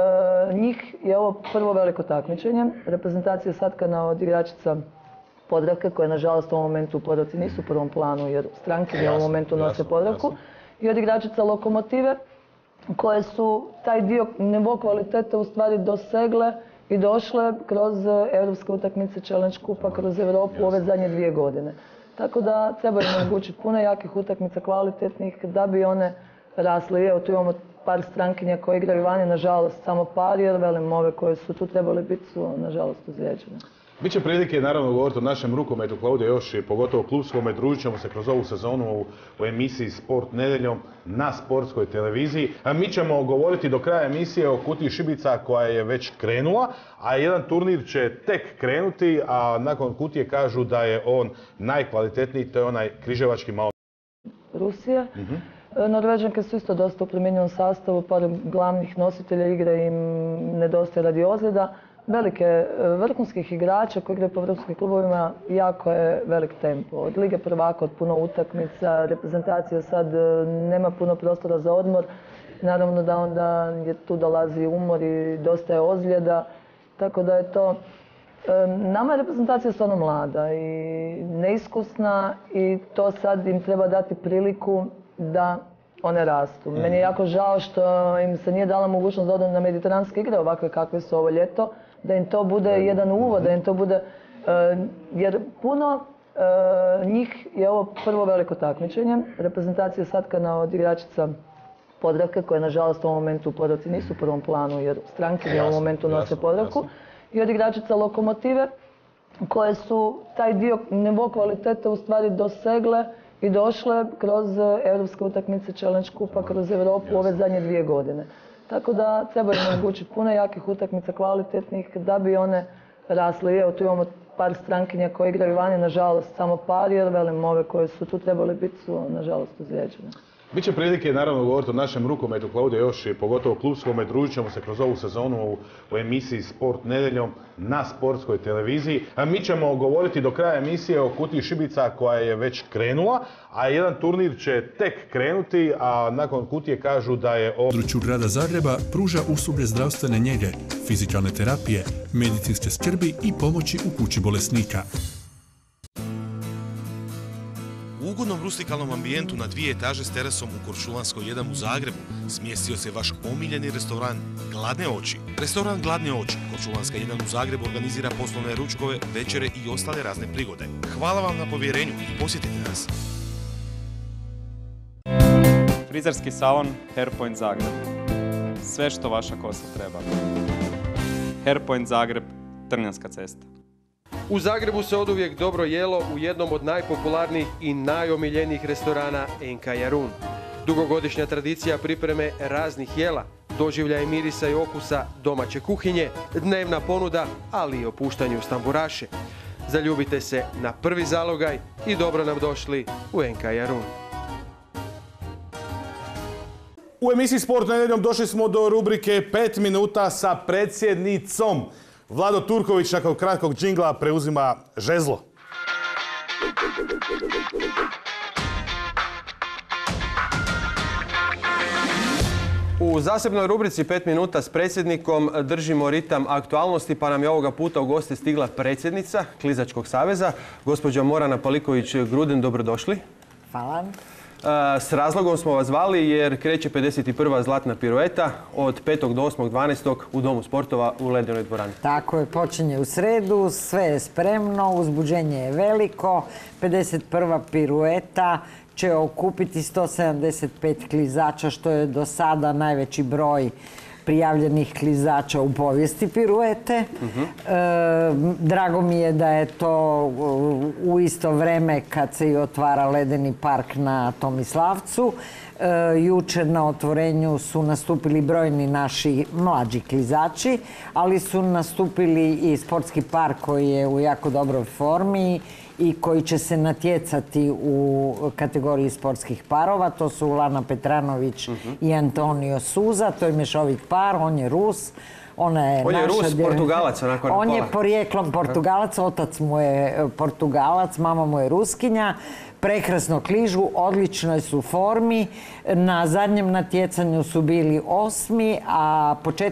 Speaker 10: njih je ovo prvo veliko takmičenje. Reprezentacija je satkana od igračica Podravke, koje nažalost u ovom momentu u Podravci nisu u prvom planu jer strankinje u ovom momentu nose Podravku. I od igračica Lokomotive koje su taj dio nivo kvalitete u stvari dosegle i došle kroz europske utakmice Challenge Kupa, kroz Europu ove zadnje 2 godine. Tako da treba im omogućiti puno jakih utakmica, kvalitetnih, da bi one rasle. Evo tu imamo par strankinja koje igraju vani, nažalost samo par, jer velim ove koje su tu trebali biti su nažalost ozlijeđene.
Speaker 1: Biće prilike naravno govoriti o našem rukometu, Klaudija, još i pogotovo klubskome. Družit ćemo se kroz ovu sezonu u emisiji Sport nedeljom na sportskoj televiziji. Mi ćemo govoriti do kraja emisije o Kutiji šibica koja je već krenula, a jedan turnir će tek krenuti, a nakon Kutije kažu da je on najkvalitetniji, to je onaj križevački malo.
Speaker 10: Rusija. Norvežanke su isto dosta u promijenjenom sastavu, par glavnih nositelja igre im nedostaje radi ozljeda. Velike vrhunskih igrača koji igraju po vrhunskim klubovima, jako je velik tempo. Od Lige prvaka, od puno utakmica, reprezentacija sad nema puno prostora za odmor. Naravno da onda tu dolazi umor i dosta je ozljeda. Tako da je to... Nama je reprezentacija stvarno mlada i neiskusna i to sad im treba dati priliku da one rastu. Meni je jako žao što im se nije dala mogućnost da odu na mediteranske igre ovakve kakve su ovo ljeto, da im to bude jedan uvod, da im to bude... Jer puno njih je ovo prvo veliko takmičenje. Reprezentacija je satkana od igračica Podravke, koje nažalost u ovom momentu u Podravci nisu u prvom planu, jer strankinje u ovom momentu nose Podravku. I od igračica Lokomotive, koje su taj dio nivo kvalitete u stvari dosegle i došle kroz europske utakmice Challenge Kupa, kroz Europu ove zadnje 2 godine. Tako da treba im omogućiti puno jakih utakmica, kvalitetnih, da bi one rasle. Evo tu imamo par strankinja koje igraju vani, nažalost samo par, jer velim ove koje su tu trebali biti su nažalost ozlijeđene.
Speaker 1: Biće prilike naravno govoriti o našem rukometu, Klaudija, još i pogotovo klubskome. Družit ćemo se kroz ovu sezonu u emisiji Sport nedeljom na sportskoj televiziji. A mi ćemo govoriti do kraja emisije o Kutiji šibica koja je već krenula, a jedan turnir će tek krenuti, a nakon Kutije kažu da je
Speaker 4: u području grada Zagreba pruža usluge zdravstvene njege, fizikalne terapije, medicinske skrbi i pomoći u kući bolesnika.
Speaker 14: U ugodnom rustikalnom ambijentu na 2 etaže s terasom u Korčulanskoj 1 u Zagrebu smjestio se vaš omiljeni restoran Gladne oči. Restoran Gladne oči Korčulanska 1 u Zagrebu organizira poslovne ručkove, večere i ostale razne prigode. Hvala vam na povjerenju i posjetite nas.
Speaker 18: Frizerski salon Hairpoint Zagreb. Sve što vaša kosa treba. Hairpoint Zagreb, Trnjanska cesta.
Speaker 13: U Zagrebu se oduvijek dobro jelo u jednom od najpopularnijih i najomiljenijih restorana NK Jarun. Dugogodišnja tradicija pripreme raznih jela, doživljaje mirisa i okusa domaće kuhinje, dnevna ponuda, ali i opuštanje uz tamburaše. Zaljubite se na prvi zalogaj i dobro nam došli u NK Jarun.
Speaker 1: U emisiji Sport nedeljom došli smo do rubrike 5 minuta sa predsjednicom. Vlado Turković nakon kratkog džingla preuzima žezlo.
Speaker 13: U zasebnoj rubrici 5 minuta s predsjednikom držimo ritam aktualnosti, pa nam je ovoga puta u goste stigla predsjednica Klizačkog saveza, gospođa Morana Paliković-Gruden. Dobrodošli.
Speaker 24: Hvala.
Speaker 13: S razlogom smo vas zvali jer kreće 51. zlatna pirueta od 5. do 8.12. u Domu sportova u Ledinoj dvorani.
Speaker 24: Tako je, počinje u sredu, sve je spremno, uzbuđenje je veliko. 51. pirueta će okupiti 175 klizača, što je do sada najveći broj prijavljenih klizača u povijesti piruete. Drago mi je da je to u isto vreme kad se i otvara ledeni park na Tomislavcu. Jučer na otvorenju su nastupili brojni naši mlađi klizači, ali su nastupili i sportski park koji je u jako dobroj formi i koji će se natjecati u kategoriji sportskih parova. To su Lana Petranović i Antonio Suza. To je mješovit par, on je Rus.
Speaker 13: On je Rus, Portugalac.
Speaker 24: On je porijeklom Portugalac, otac mu je Portugalac, mama mu je Ruskinja. Prekrasno kližu, odličnoj su formi. Na zadnjem natjecanju su bili 8. a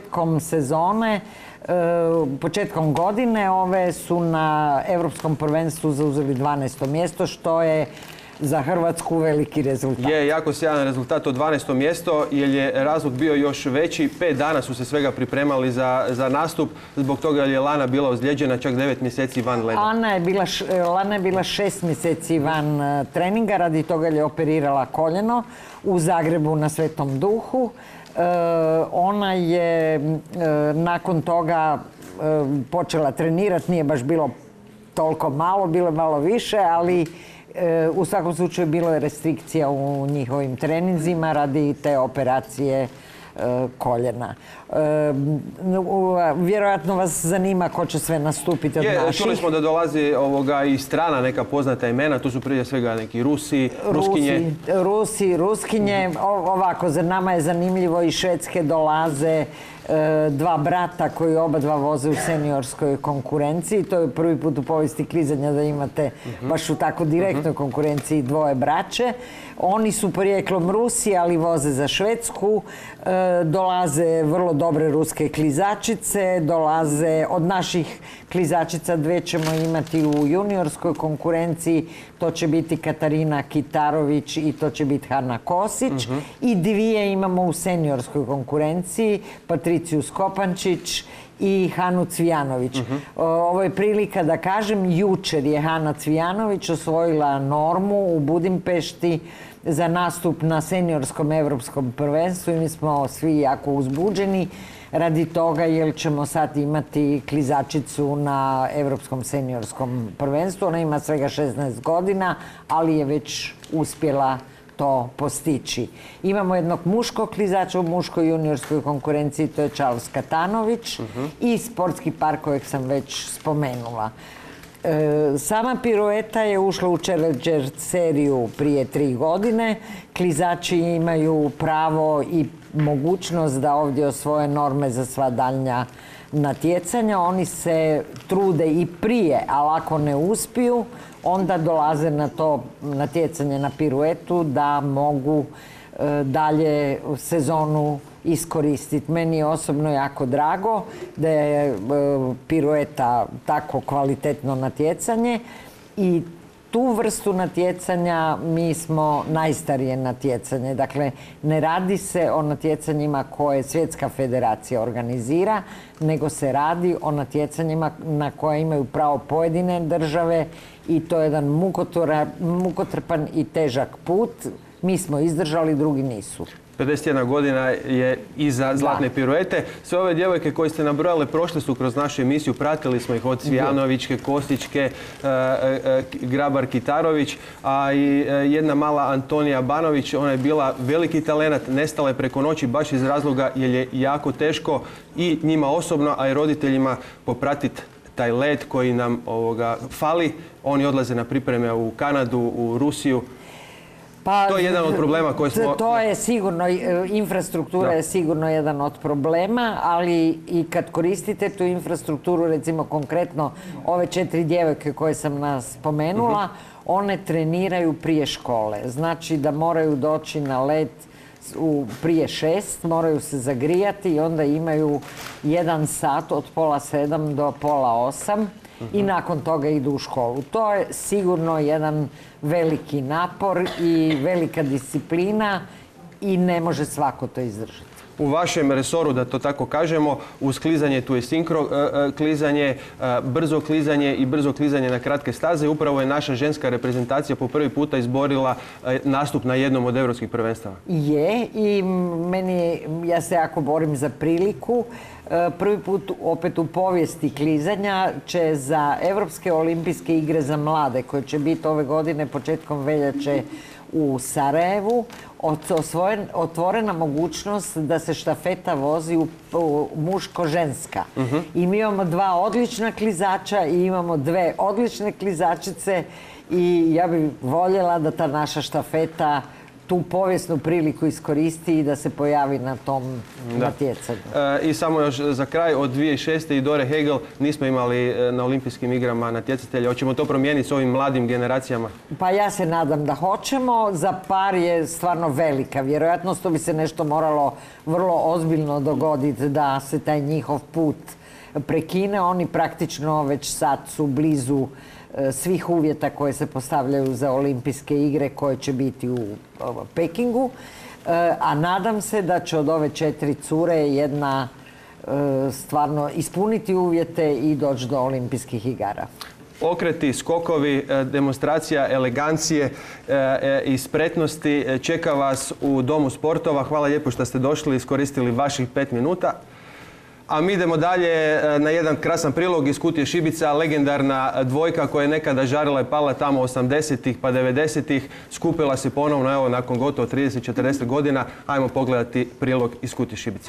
Speaker 24: početkom godine ove su na Europskom prvenstvu zauzeli 12. mjesto, što je za Hrvatsku veliki rezultat.
Speaker 13: Je jako sjajan rezultat od 12. mjesto, jer je razlog bio još veći. 5 dana su se svega pripremali za nastup, zbog toga je Lana bila ozlijeđena čak 9 mjeseci van leda.
Speaker 24: Lana je bila 6 mjeseci van treninga, radi toga je operirala koljeno u Zagrebu na Svetom Duhu. Ona je nakon toga počela trenirati, nije baš bilo toliko malo, bilo je malo više, ali u svakom slučaju bilo je restrikcija u njihovim treninzima radi te operacije koljena. Vjerojatno vas zanima ko će sve nastupiti od naših.
Speaker 13: Čuli smo da dolazi i strana neka poznata imena, tu su prije svega neki Rusi, Ruskinje.
Speaker 24: Rusi, Ruskinje. Ovako, za nama je zanimljivo i Švedske dolaze 2 brata koji oba dva voze u seniorskoj konkurenciji. To je prvi put u povijesti klizanja da imate baš u tako direktnoj konkurenciji 2 braće. Oni su porijeklom Rusi, ali voze za Švedsku. Dolaze vrlo dobre ruske klizačice. Dolaze od naših klizačica 2 ćemo imati u juniorskoj konkurenciji. To će biti Katarina Kitarović i to će biti Hana Kosić. I 2 imamo u seniorskoj konkurenciji. Patriciju Skopančić i Hanu Cvijanović. Ovo je prilika da kažem, jučer je Hana Cvijanović osvojila normu u Budimpešti za nastup na seniorskom evropskom prvenstvu i mi smo svi jako uzbuđeni radi toga jer ćemo sad imati klizačicu na evropskom seniorskom prvenstvu. Ona ima svega 16 godina, ali je već uspjela to postići. Imamo jednog muškog klizača u muškoj juniorskoj konkurenciji, to je Charles Katanović i sportski par kojeg sam već spomenula. Sama pirueta je ušla u Challenger seriju prije 3 godine. Klizači imaju pravo i mogućnost da ovdje osvoje norme za sva daljnja natjecanja. Oni se trude i prije, ali ako ne uspiju, onda dolaze na to natjecanje na piruetu da mogu dalje sezonu iskoristiti. Meni je osobno jako drago da je pirueta tako kvalitetno natjecanje i tu vrstu natjecanja mi smo najstarije natjecanje. Dakle, ne radi se o natjecanjima koje Svjetska federacija organizira, nego se radi o natjecanjima na koje imaju pravo pojedine države i to je jedan mukotrpan i težak put. Mi smo izdržali, drugi nisu.
Speaker 13: 51 godina je iza zlatne piruete. Sve ove djevojke koje ste nabrojale prošle su kroz našu emisiju, pratili smo ih od Cvijanovićke, Kostićke, Grabar-Kitarović, a i jedna mala Antonija Banović, ona je bila veliki talenat, nestala je preko noći baš iz razloga jer je jako teško i njima osobno, a i roditeljima popratiti taj let koji nam fali. Oni odlaze na pripreme u Kanadu, u Rusiju. To je jedan od problema koje smo...
Speaker 24: To je sigurno, infrastruktura je sigurno jedan od problema, ali i kad koristite tu infrastrukturu, recimo konkretno ove 4 djevojke koje sam nas spomenula, one treniraju prije škole. Znači da moraju doći na let prije 6, moraju se zagrijati i onda imaju 1 sat od pola 7 do pola 8 i nakon toga idu u školu. To je sigurno jedan veliki napor i velika disciplina i ne može svako to izdržati.
Speaker 13: U vašem resoru, da to tako kažemo, uz klizanje tu je sinkro klizanje, brzo klizanje i brzo klizanje na kratke staze. Upravo je naša ženska reprezentacija po prvi puta izborila nastup na jednom od europskih prvenstava.
Speaker 24: Je i ja se jako borim za priliku. Prvi put opet u povijesti klizanja će za Europske olimpijske igre za mlade, koje će biti ove godine početkom veljače u Sarajevu, otvorena mogućnost da se štafeta vozi muško-ženska. I mi imamo 2 odlična klizača i imamo 2 odlične klizačice i ja bih voljela da ta naša štafeta tu povijesnu priliku iskoristi i da se pojavi na tom natjecanju.
Speaker 13: I samo još za kraj, od 2006. i Dore Hegel nismo imali na olimpijskim igrama natjecatelja. Hoćemo to promijeniti s ovim mladim generacijama?
Speaker 24: Pa ja se nadam da hoćemo. Za par je stvarno velika vjerojatnost. To bi se nešto moralo vrlo ozbiljno dogoditi da se taj njihov put prekine. Oni praktično već sad su blizu svih uvjeta koje se postavljaju za olimpijske igre koje će biti u Pekingu. A nadam se da će od ove 4 cure jedna stvarno ispuniti uvjete i doći do olimpijskih igara.
Speaker 13: Okreti, skokovi, demonstracija elegancije i spretnosti čeka vas u Domu sportova. Hvala lijepo što ste došli i iskoristili vaših 5 minuta. A mi idemo dalje na jedan krasan prilog iz Kutije Šibica, legendarna dvojka koja je nekada žarila i pala tamo 80-ih pa 90-ih. Skupila se ponovno, evo, nakon gotovo 30-40 godina. Ajmo pogledati prilog iz Kutije Šibica.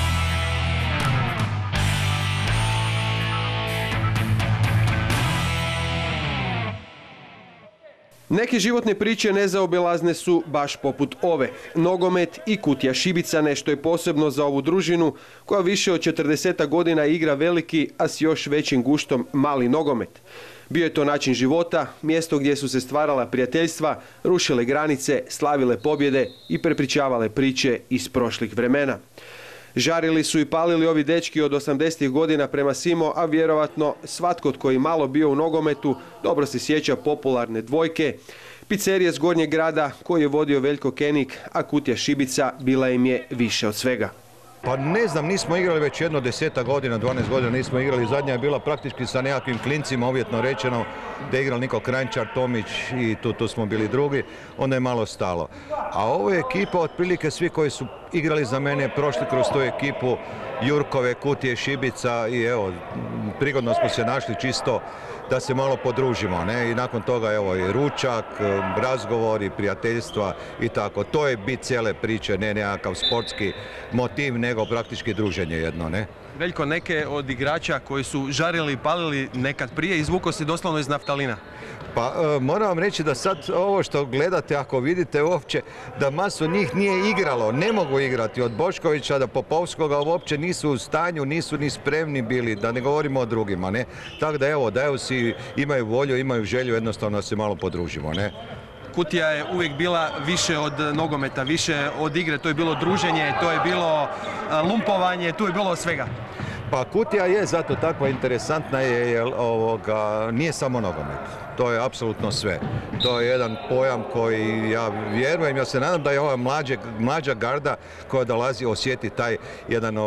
Speaker 13: Neke životne priče nezaobilazne su baš poput ove. Nogomet i Kutija Šibica nešto je posebno za ovu družinu koja više od 40 godina igra veliki, a s još većim guštom mali nogomet. Bio je to način života, mjesto gdje su se stvarala prijateljstva, rušile granice, slavile pobjede i prepričavale priče iz prošlih vremena. Žarili su i palili ovi dečki od 80-ih godina prema svima, a vjerovatno svatko tko je malo bio u nogometu dobro se sjeća popularne dvojke, pizzerije s Gornjeg grada koji je vodio Veljko Kenik, a Kutija Šibica bila im je više od svega.
Speaker 7: Pa ne znam, nismo igrali već jedno 10 godina, 12 godina nismo igrali. Zadnja je bila praktički sa nekakvim klincima, uvjetno rečeno, da je igral Niko Kranjčar, Tomić i tu smo bili drugi. Onda je malo stalo. A ovo je ekipa, otprilike svi koji su igrali za mene, prošli kroz tu ekipu, Jurkove, Kutije, Šibica i evo, prigodno smo se našli čisto da se malo podružimo, ne? I nakon toga evo i ručak, razgovori, prijateljstva i tako. To je bit cijele priče, ne nekakav sportski motiv, nego praktički druženje jedno, ne?
Speaker 13: Veljko, neke od igrača koji su žarili i palili nekad prije, izvukao si doslovno iz naftalina.
Speaker 7: Pa moram vam reći da sad ovo što gledate, ako vidite uopće, da masu njih nije igralo, ne mogu igrati. Od Boškovića do Popovskoga uopće nisu u stanju, nisu ni spremni bili, da ne govorimo o drugima, ne. Tako da evo, imaju volju, imaju želju, jednostavno se malo podružimo, ne.
Speaker 13: Kutija je uvijek bila više od nogometa, više od igre, to je bilo druženje, to je bilo lumpovanje, tu je bilo svega.
Speaker 7: Pa Kutija je zato takva interesantna jer nije samo nogomet. To je apsolutno sve. To je jedan pojam koji ja vjerujem, ja se nadam da je ova mlađa garda koja dolazi osjeti taj jedan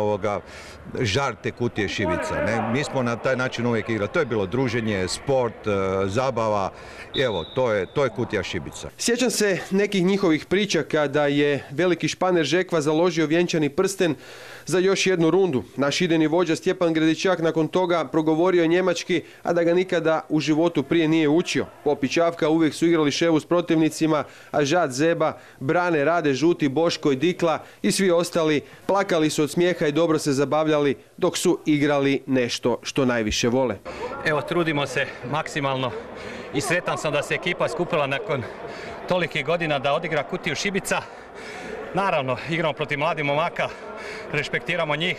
Speaker 7: žar te Kutije Šibica. Ne? Mi smo na taj način uvijek igrali. To je bilo druženje, sport, zabava. Evo, to je Kutija Šibica.
Speaker 13: Sjećam se nekih njihovih priča kada je veliki španer Žekva založio vjenčani prsten za još jednu rundu. Naš idejni vođa Stjepan Gredičak nakon toga progovorio njemački, a da ga nikada u životu prije nije učio. Pop i Čavka uvijek su igrali ševu s protivnicima, a Žad, Zeba, Brane, Rade, Žuti, Boško i Dikla i svi ostali plakali su od smijeha i dobro se zabavljali dok su igrali nešto što najviše vole.
Speaker 17: Evo, trudimo se maksimalno i sretan sam da se ekipa skupila nakon tolikih godina da odigra Kutiju Šibica. Naravno, igramo protiv mladih momaka, respektiramo njih,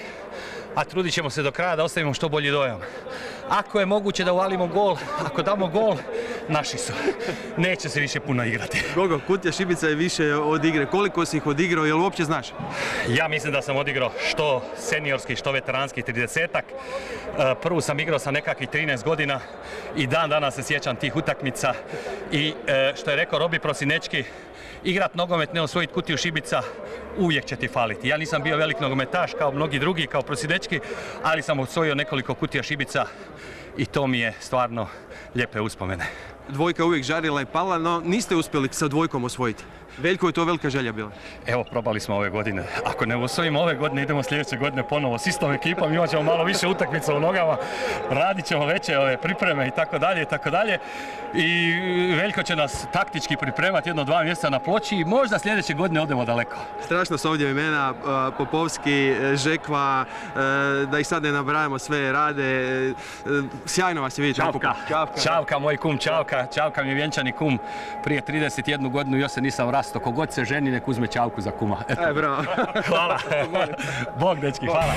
Speaker 17: a trudit ćemo se do kraja da ostavimo što bolji dojam. Ako je moguće da uvalimo gol, ako damo gol, naši su. Neće se više puno igrati.
Speaker 13: Gogo, Kutija Šibica je više od igre. Koliko si ih odigrao, jel uopće znaš?
Speaker 17: Ja mislim da sam odigrao što seniorski, što veteranski 30-ak. Prvu sam igrao sa nekakvih 13 godina i dan danas se sjećam tih utakmica. I što je rekao Robi Prosinečki, igrat nogomet, ne osvojiti Kutiju Šibica, uvijek će ti faliti. Ja nisam bio velik nogometaš kao mnogi drugi, kao Prosinečki, ali sam osvojio nekoliko Kutija Šibica i to mi je stvarno lijepe uspomene.
Speaker 13: Dvojka uvijek žarila i pala, no niste uspjeli sa dvojkom osvojiti. Veljko je to velika želja bila.
Speaker 17: Evo, probali smo ove godine. Ako ne osvojimo ove godine, idemo sljedeće godine ponovo s istom ekipom, imat ćemo malo više utakmica u nogama, radit ćemo veće pripreme i tako dalje i tako dalje. I Veljko će nas taktički pripremati 1-2 mjeseca na Ploči i možda sljedeće godine odemo daleko.
Speaker 13: Strašno su ovdje imena, Popovski, Žekva, da ih sad ne nabrajamo sve, Rade. Sjajno vas je vidjeti.
Speaker 17: Čavka, moj kum, Čavka mi je vjenčani kum. Prije 31 godinu još se nisam rastao. Kogod se ženi, nek uzme Čavku za kuma.
Speaker 13: Bravo.
Speaker 17: Hvala. Bog, dečki, hvala.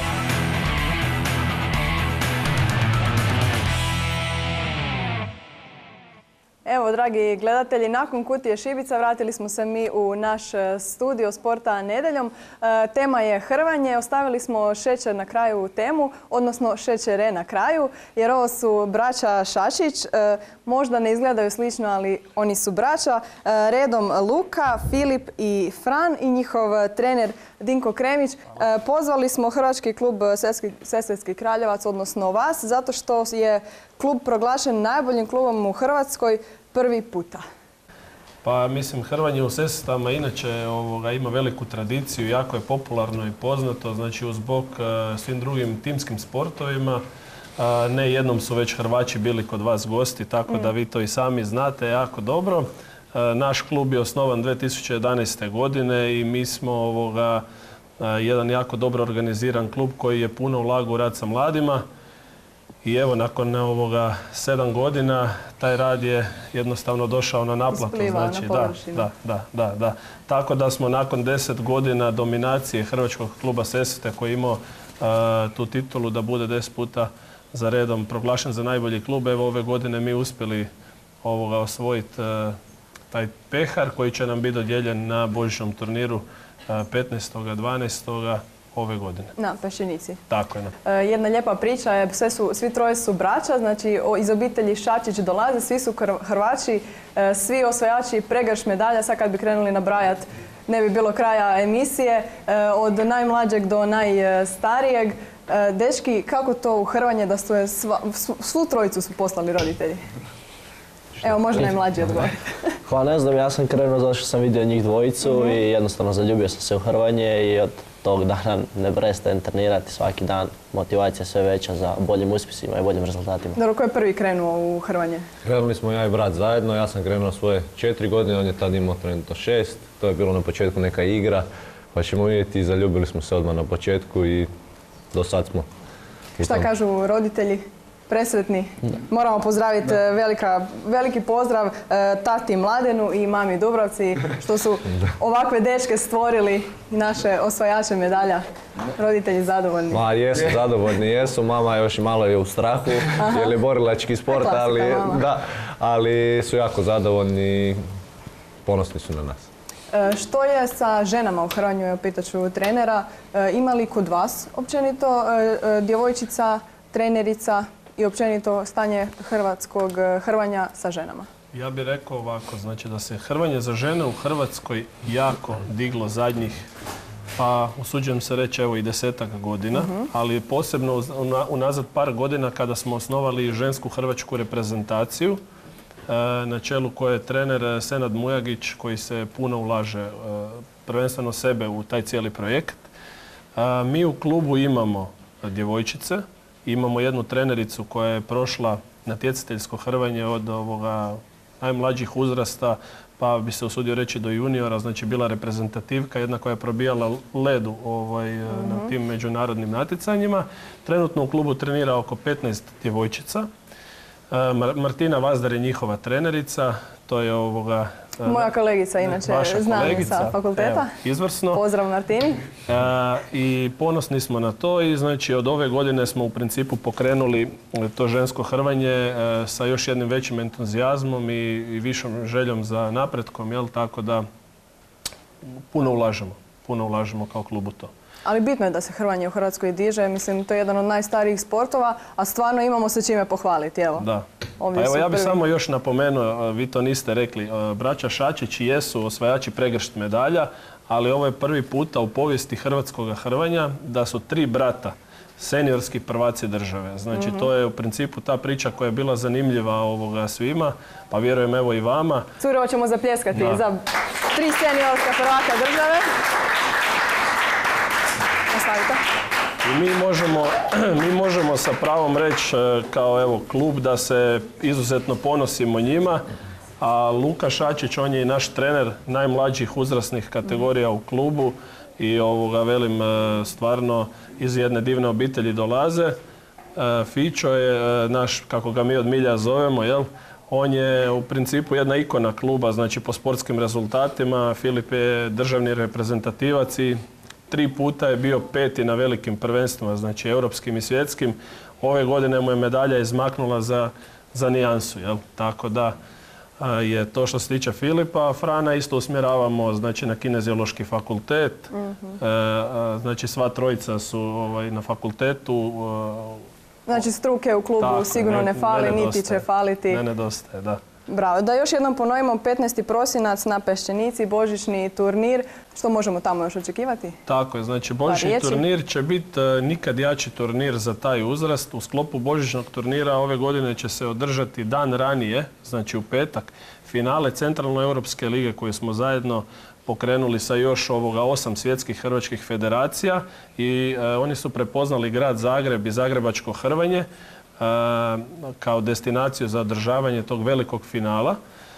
Speaker 2: Evo, dragi gledatelji, nakon Kutije Šibica vratili smo se mi u naš studio Sporta nedeljom. Tema je hrvanje. Ostavili smo šećer na kraju temu, odnosno šećere na kraju, jer ovo su braća Šačić. Možda ne izgledaju slično, ali oni su braća. Redom Luka, Filip i Fran i njihov trener Dinko Kremić. Pozvali smo Hrvački klub Sesvetski Kraljevac, odnosno vas, zato što je klub proglašen najboljim klubom u Hrvatskoj prvi puta.
Speaker 19: Pa mislim, hrvanje u Sesvetama inače ima veliku tradiciju, jako je popularno i poznato, znači uz bok svim drugim timskim sportovima. Ne jednom su već Hrvaći bili kod vas gosti, tako da vi to i sami znate jako dobro. Naš klub je osnovan 2011. godine i mi smo jedan jako dobro organiziran klub koji je puno ulagao u rad sa mladima. I evo, nakon 7 godina, taj rad je jednostavno došao na naplatu.
Speaker 2: Znači, na površinu.
Speaker 19: Da. Tako da smo nakon 10 godina dominacije Hrvačkog kluba Sesvete koji je imao tu titulu da bude 10 puta za redom proglašen za najbolji klub. Evo, ove godine mi uspjeli osvojiti taj pehar koji će nam biti dodijeljen na božićnom turniru 15.12. ove godine.
Speaker 2: Na Peščenici.
Speaker 19: Tako je.
Speaker 2: Jedna lijepa priča je, svi troje su braća, znači iz obitelji Šačić dolaze, svi su Hrvači, svi osvajači pregrš medalja. Sad kad bi krenuli nabrajat, ne bi bilo kraja emisije, od najmlađeg do najstarijeg. Dečki, kako to u hrvanje da su svu trojicu su poslali roditelji? Evo, možda najmlađi odgovor.
Speaker 20: Hvala, ne znam, ja sam krenuo zato što sam vidio njih dvojicu i jednostavno zaljubio sam se u hrvanje i od tog dana ne prestajem trenirati svaki dan. Motivacija sve veća za boljim uspjesima i boljim rezultatima.
Speaker 2: Dobro, ko je prvi krenuo u hrvanje?
Speaker 21: Krenuli smo ja i brat zajedno, ja sam krenuo svoje 4 godine, on je tad imao trenutno 6. To je bilo na početku neka igra, pa ćemo vidjeti, zaljubili smo se odmah na početku i do sad smo
Speaker 2: Šta kažu roditelji? Presretni. Moramo pozdraviti veliki pozdrav tati Mladenu i mami Dubravci što su ovakve dečke stvorili i naše osvajače medalja. Roditelji zadovoljni?
Speaker 21: Ma jesu, zadovoljni jesu. Mama još i malo je u strahu jer je borilački sport, ali su jako zadovoljni i ponosni su na nas.
Speaker 2: Što je sa ženama u hrvanju? Evo, pitaću trenera. Ima li kod vas općenito djevojčica, trenerica i općenito stanje hrvatskog hrvanja sa ženama?
Speaker 19: Ja bih rekao ovako, znači da se hrvanje za žene u Hrvatskoj jako diglo zadnjih, pa usuđujem se reći evo i 10-ak godina, ali posebno unazad par godina kada smo osnovali žensku hrvačku reprezentaciju, na čelu koje je trener Senad Mujagić koji se puno ulaže prvenstveno sebe u taj cijeli projekt. Mi u klubu imamo djevojčice, imamo jednu trenericu koja je prošla natjecateljsko hrvanje od najmlađih uzrasta, pa bi se usudio reći do juniora, znači bila reprezentativka, jedna koja je probijala ledu na tim međunarodnim natjecanjima. Trenutno u klubu trenira oko 15 djevojčica. Martina Vazdar je njihova trenerica, to je
Speaker 2: moja kolegica, inače znam je sa fakulteta.
Speaker 19: Evo, izvrsno.
Speaker 2: Pozdrav Martini.
Speaker 19: I ponosni smo na to i znači od ove godine smo u principu pokrenuli to žensko hrvanje sa još jednim većim entuzijazmom i višom željom za napretkom, tako da puno ulažemo kao klub u to.
Speaker 2: Ali bitno je da se hrvanje u Hrvatskoj diže, mislim to je jedan od najstarijih sportova, a stvarno imamo se čime pohvaliti, evo.
Speaker 19: Da. Pa evo ja bih samo još napomenuo, vi to niste rekli, braća Šačić jesu osvajači pregršt medalja, ali ovo je prvi puta u povijesti hrvatskog hrvanja da su 3 brata seniorski prvaci države. Znači to je u principu ta priča koja je bila zanimljiva svima, pa vjerujem evo i vama.
Speaker 2: Cure, hoćemo zapljeskati za 3 seniorska prvaka države.
Speaker 19: I mi možemo sa pravom reći kao klub da se izuzetno ponosimo njima, a Luka Šačić, on je i naš trener najmlađih uzrasnih kategorija u klubu i velim stvarno iz jedne divne obitelji dolaze. Fićo je naš, kako ga mi od milja zovemo, on je u principu jedna ikona kluba, znači po sportskim rezultatima. Filip je državni reprezentativac i 3 puta je bio 5. na velikim prvenstvima, znači europskim i svjetskim. Ove godine mu je medalja izmaknula za nijansu, tako da je to što se tiče Filipa. Frana isto usmjeravamo znači, na kineziološki fakultet, znači sva trojica su na fakultetu.
Speaker 2: Znači struke u klubu sigurno ne fali, niti će faliti.
Speaker 19: Ne nedostaje, da.
Speaker 2: Bravo. Da još jednom ponovimo, 15. prosinac na Peščenici, božićni turnir. Što možemo tamo još očekivati?
Speaker 19: Tako je, znači božićni turnir će biti nikad jači turnir za taj uzrast. U sklopu božićnog turnira ove godine će se održati dan ranije, znači u petak, finale Centralnoeuropske lige koje smo zajedno pokrenuli sa još 8 svjetskih hrvačkih federacija i oni su prepoznali grad Zagreb i zagrebačko hrvanje kao destinaciju za održavanje tog velikog finala.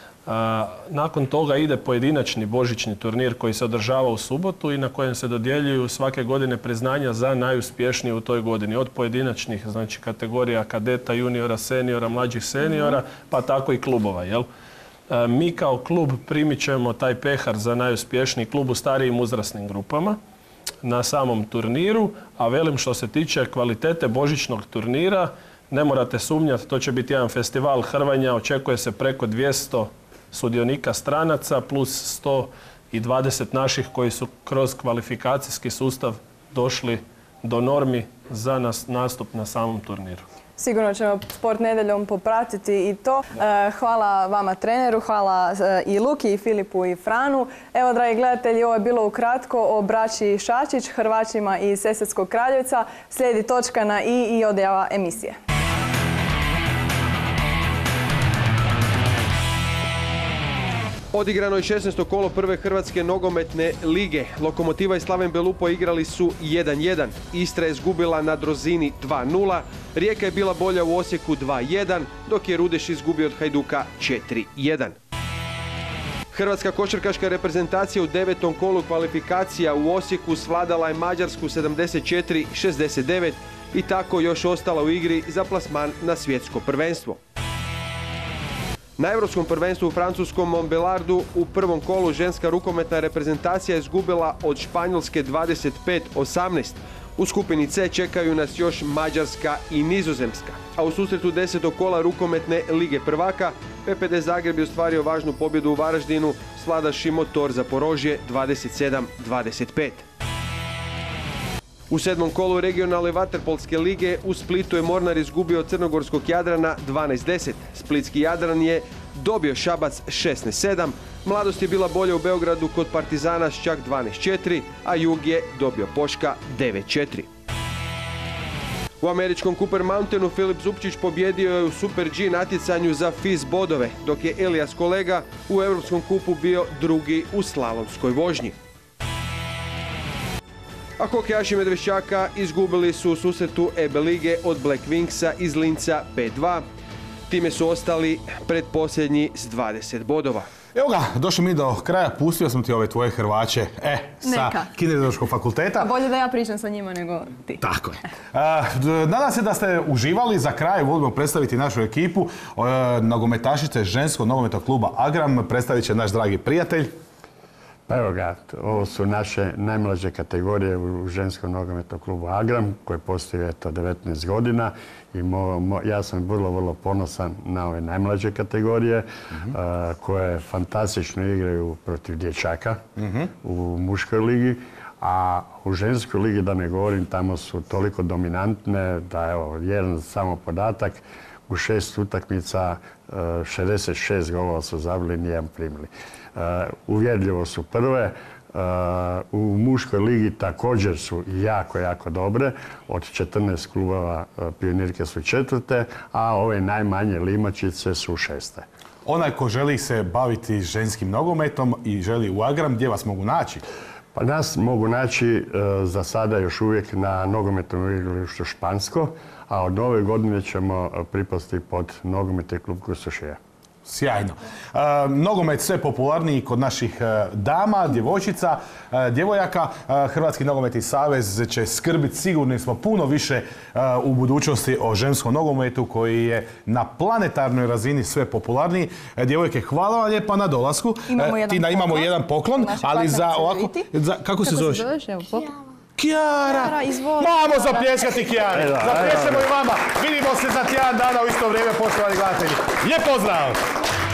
Speaker 19: Nakon toga ide pojedinačni božićni turnir koji se održava u subotu i na kojem se dodjeljuju svake godine priznanja za najuspješnije u toj godini. Od pojedinačnih znači, kategorija kadeta, juniora, seniora, mlađih seniora, pa tako i klubova. Mi kao klub primit ćemo taj pehar za najuspješniji klub u starijim uzrasnim grupama na samom turniru, a velim što se tiče kvalitete božićnog turnira, ne morate sumnjati, to će biti jedan festival hrvanja, očekuje se preko 200 sudionika stranaca plus 120 naših koji su kroz kvalifikacijski sustav došli do normi za nastup na samom turniru.
Speaker 2: Sigurno ćemo Sport nedeljom popratiti i to. Hvala vama treneru, hvala i Luki, i Filipu, i Franu. Evo, dragi gledatelji, ovo je bilo ukratko o braći Šačić, Hrvaćima iz Sesvetskog Kraljevca. Slijedi točka na i odjava emisije.
Speaker 13: Odigrano je 16. kolo prve Hrvatske nogometne lige. Lokomotiva i Slaven Belupo igrali su 1-1. Istra je izgubila na Drozini 2-0. Rijeka je bila bolja u Osijeku 2-1, dok je Rudeš izgubio od Hajduka 4-1. Hrvatska košarkaška reprezentacija u 9. kolu kvalifikacija u Osijeku svladala je Mađarsku 74-69 i tako još ostala u igri za plasman na svjetsko prvenstvo. Na Europskom prvenstvu u francuskom Montbellardu u prvom kolu ženska rukometna reprezentacija je izgubila od Španjolske 25-18. U skupini C čekaju nas još Mađarska i Nizozemska. A u susretu 10. kola rukometne Lige prvaka PPD Zagreb je ostvario važnu pobjedu u Varaždinu s Vladaši Motor Zaporožje 27-25. U 7. kolu regionalne vaterpolske lige u Splitu je Mornar izgubio od crnogorskog Jadrana 12-10. Splitski Jadran je dobio Šabac 16-7. Mladost je bila bolja u Beogradu kod Partizana s čak 12-4, a Jug je dobio Poška 9-4. U američkom Cooper Mountainu Filip Zupčić pobjedio je u Super G natjecanju za FIS bodove, dok je Elias Kolega u Europskom kupu bio drugi u slalomskoj vožnji. A hokejaši Medveščaka izgubili su u susretu EB lige od Black Wingsa iz Linca 5-2. Time su ostali predposljednji s 20 bodova.
Speaker 1: Evo ga, došli mi do kraja, pustio sam ti ove tvoje Hrvaće sa Kineziološkog fakulteta.
Speaker 2: Bolje da ja pričam sa njima nego ti.
Speaker 1: Tako je. Nadam se da ste uživali. Za kraj volimo predstaviti našu ekipu. Nogometašice ženskog nogometnog kluba Agram predstavit će naš dragi prijatelj.
Speaker 5: Pa evo ga, ovo su naše najmlađe kategorije u ženskom nogometnom klubu Agram, koji postoji 19 godina i ja sam vrlo ponosan na ove najmlađe kategorije koje fantastično igraju protiv dječaka u muškoj ligi, a u ženskoj ligi, da ne govorim, tamo su toliko dominantne da evo, jedan samo podatak, u 6 utakmica 66 golova su zabili, nijedan primili. Uvjerljivo su prve. U muškoj ligi također su jako dobre. Od 14 klubova pionirke su 4. a ove najmanje limačice su 6.
Speaker 1: Onaj ko želi se baviti ženskim nogometom i želi u Agram, gdje vas mogu naći?
Speaker 5: Pa nas mogu naći za sada još uvijek na nogometnom igralištu Špansko, a od nove godine ćemo pripasti pod nogometni klub Kustošija.
Speaker 1: Sjajno. Nogomet sve popularniji kod naših dama, djevojčica, djevojaka. Hrvatski nogometni savez će skrbiti, sigurni smo, puno više u budućnosti o ženskom nogometu koji je na planetarnoj razini sve popularniji. Djevojke, hvala vam lijepa na dolasku. Imamo jedan poklon, ali za ovako... Kako se zoveš? Kijara! Mamo zapljeskati Kijari! Zaplješemo i vama! Vidimo se za tjedan dana u isto vrijeme, poštovani gledatelji. Lijep pozdrav!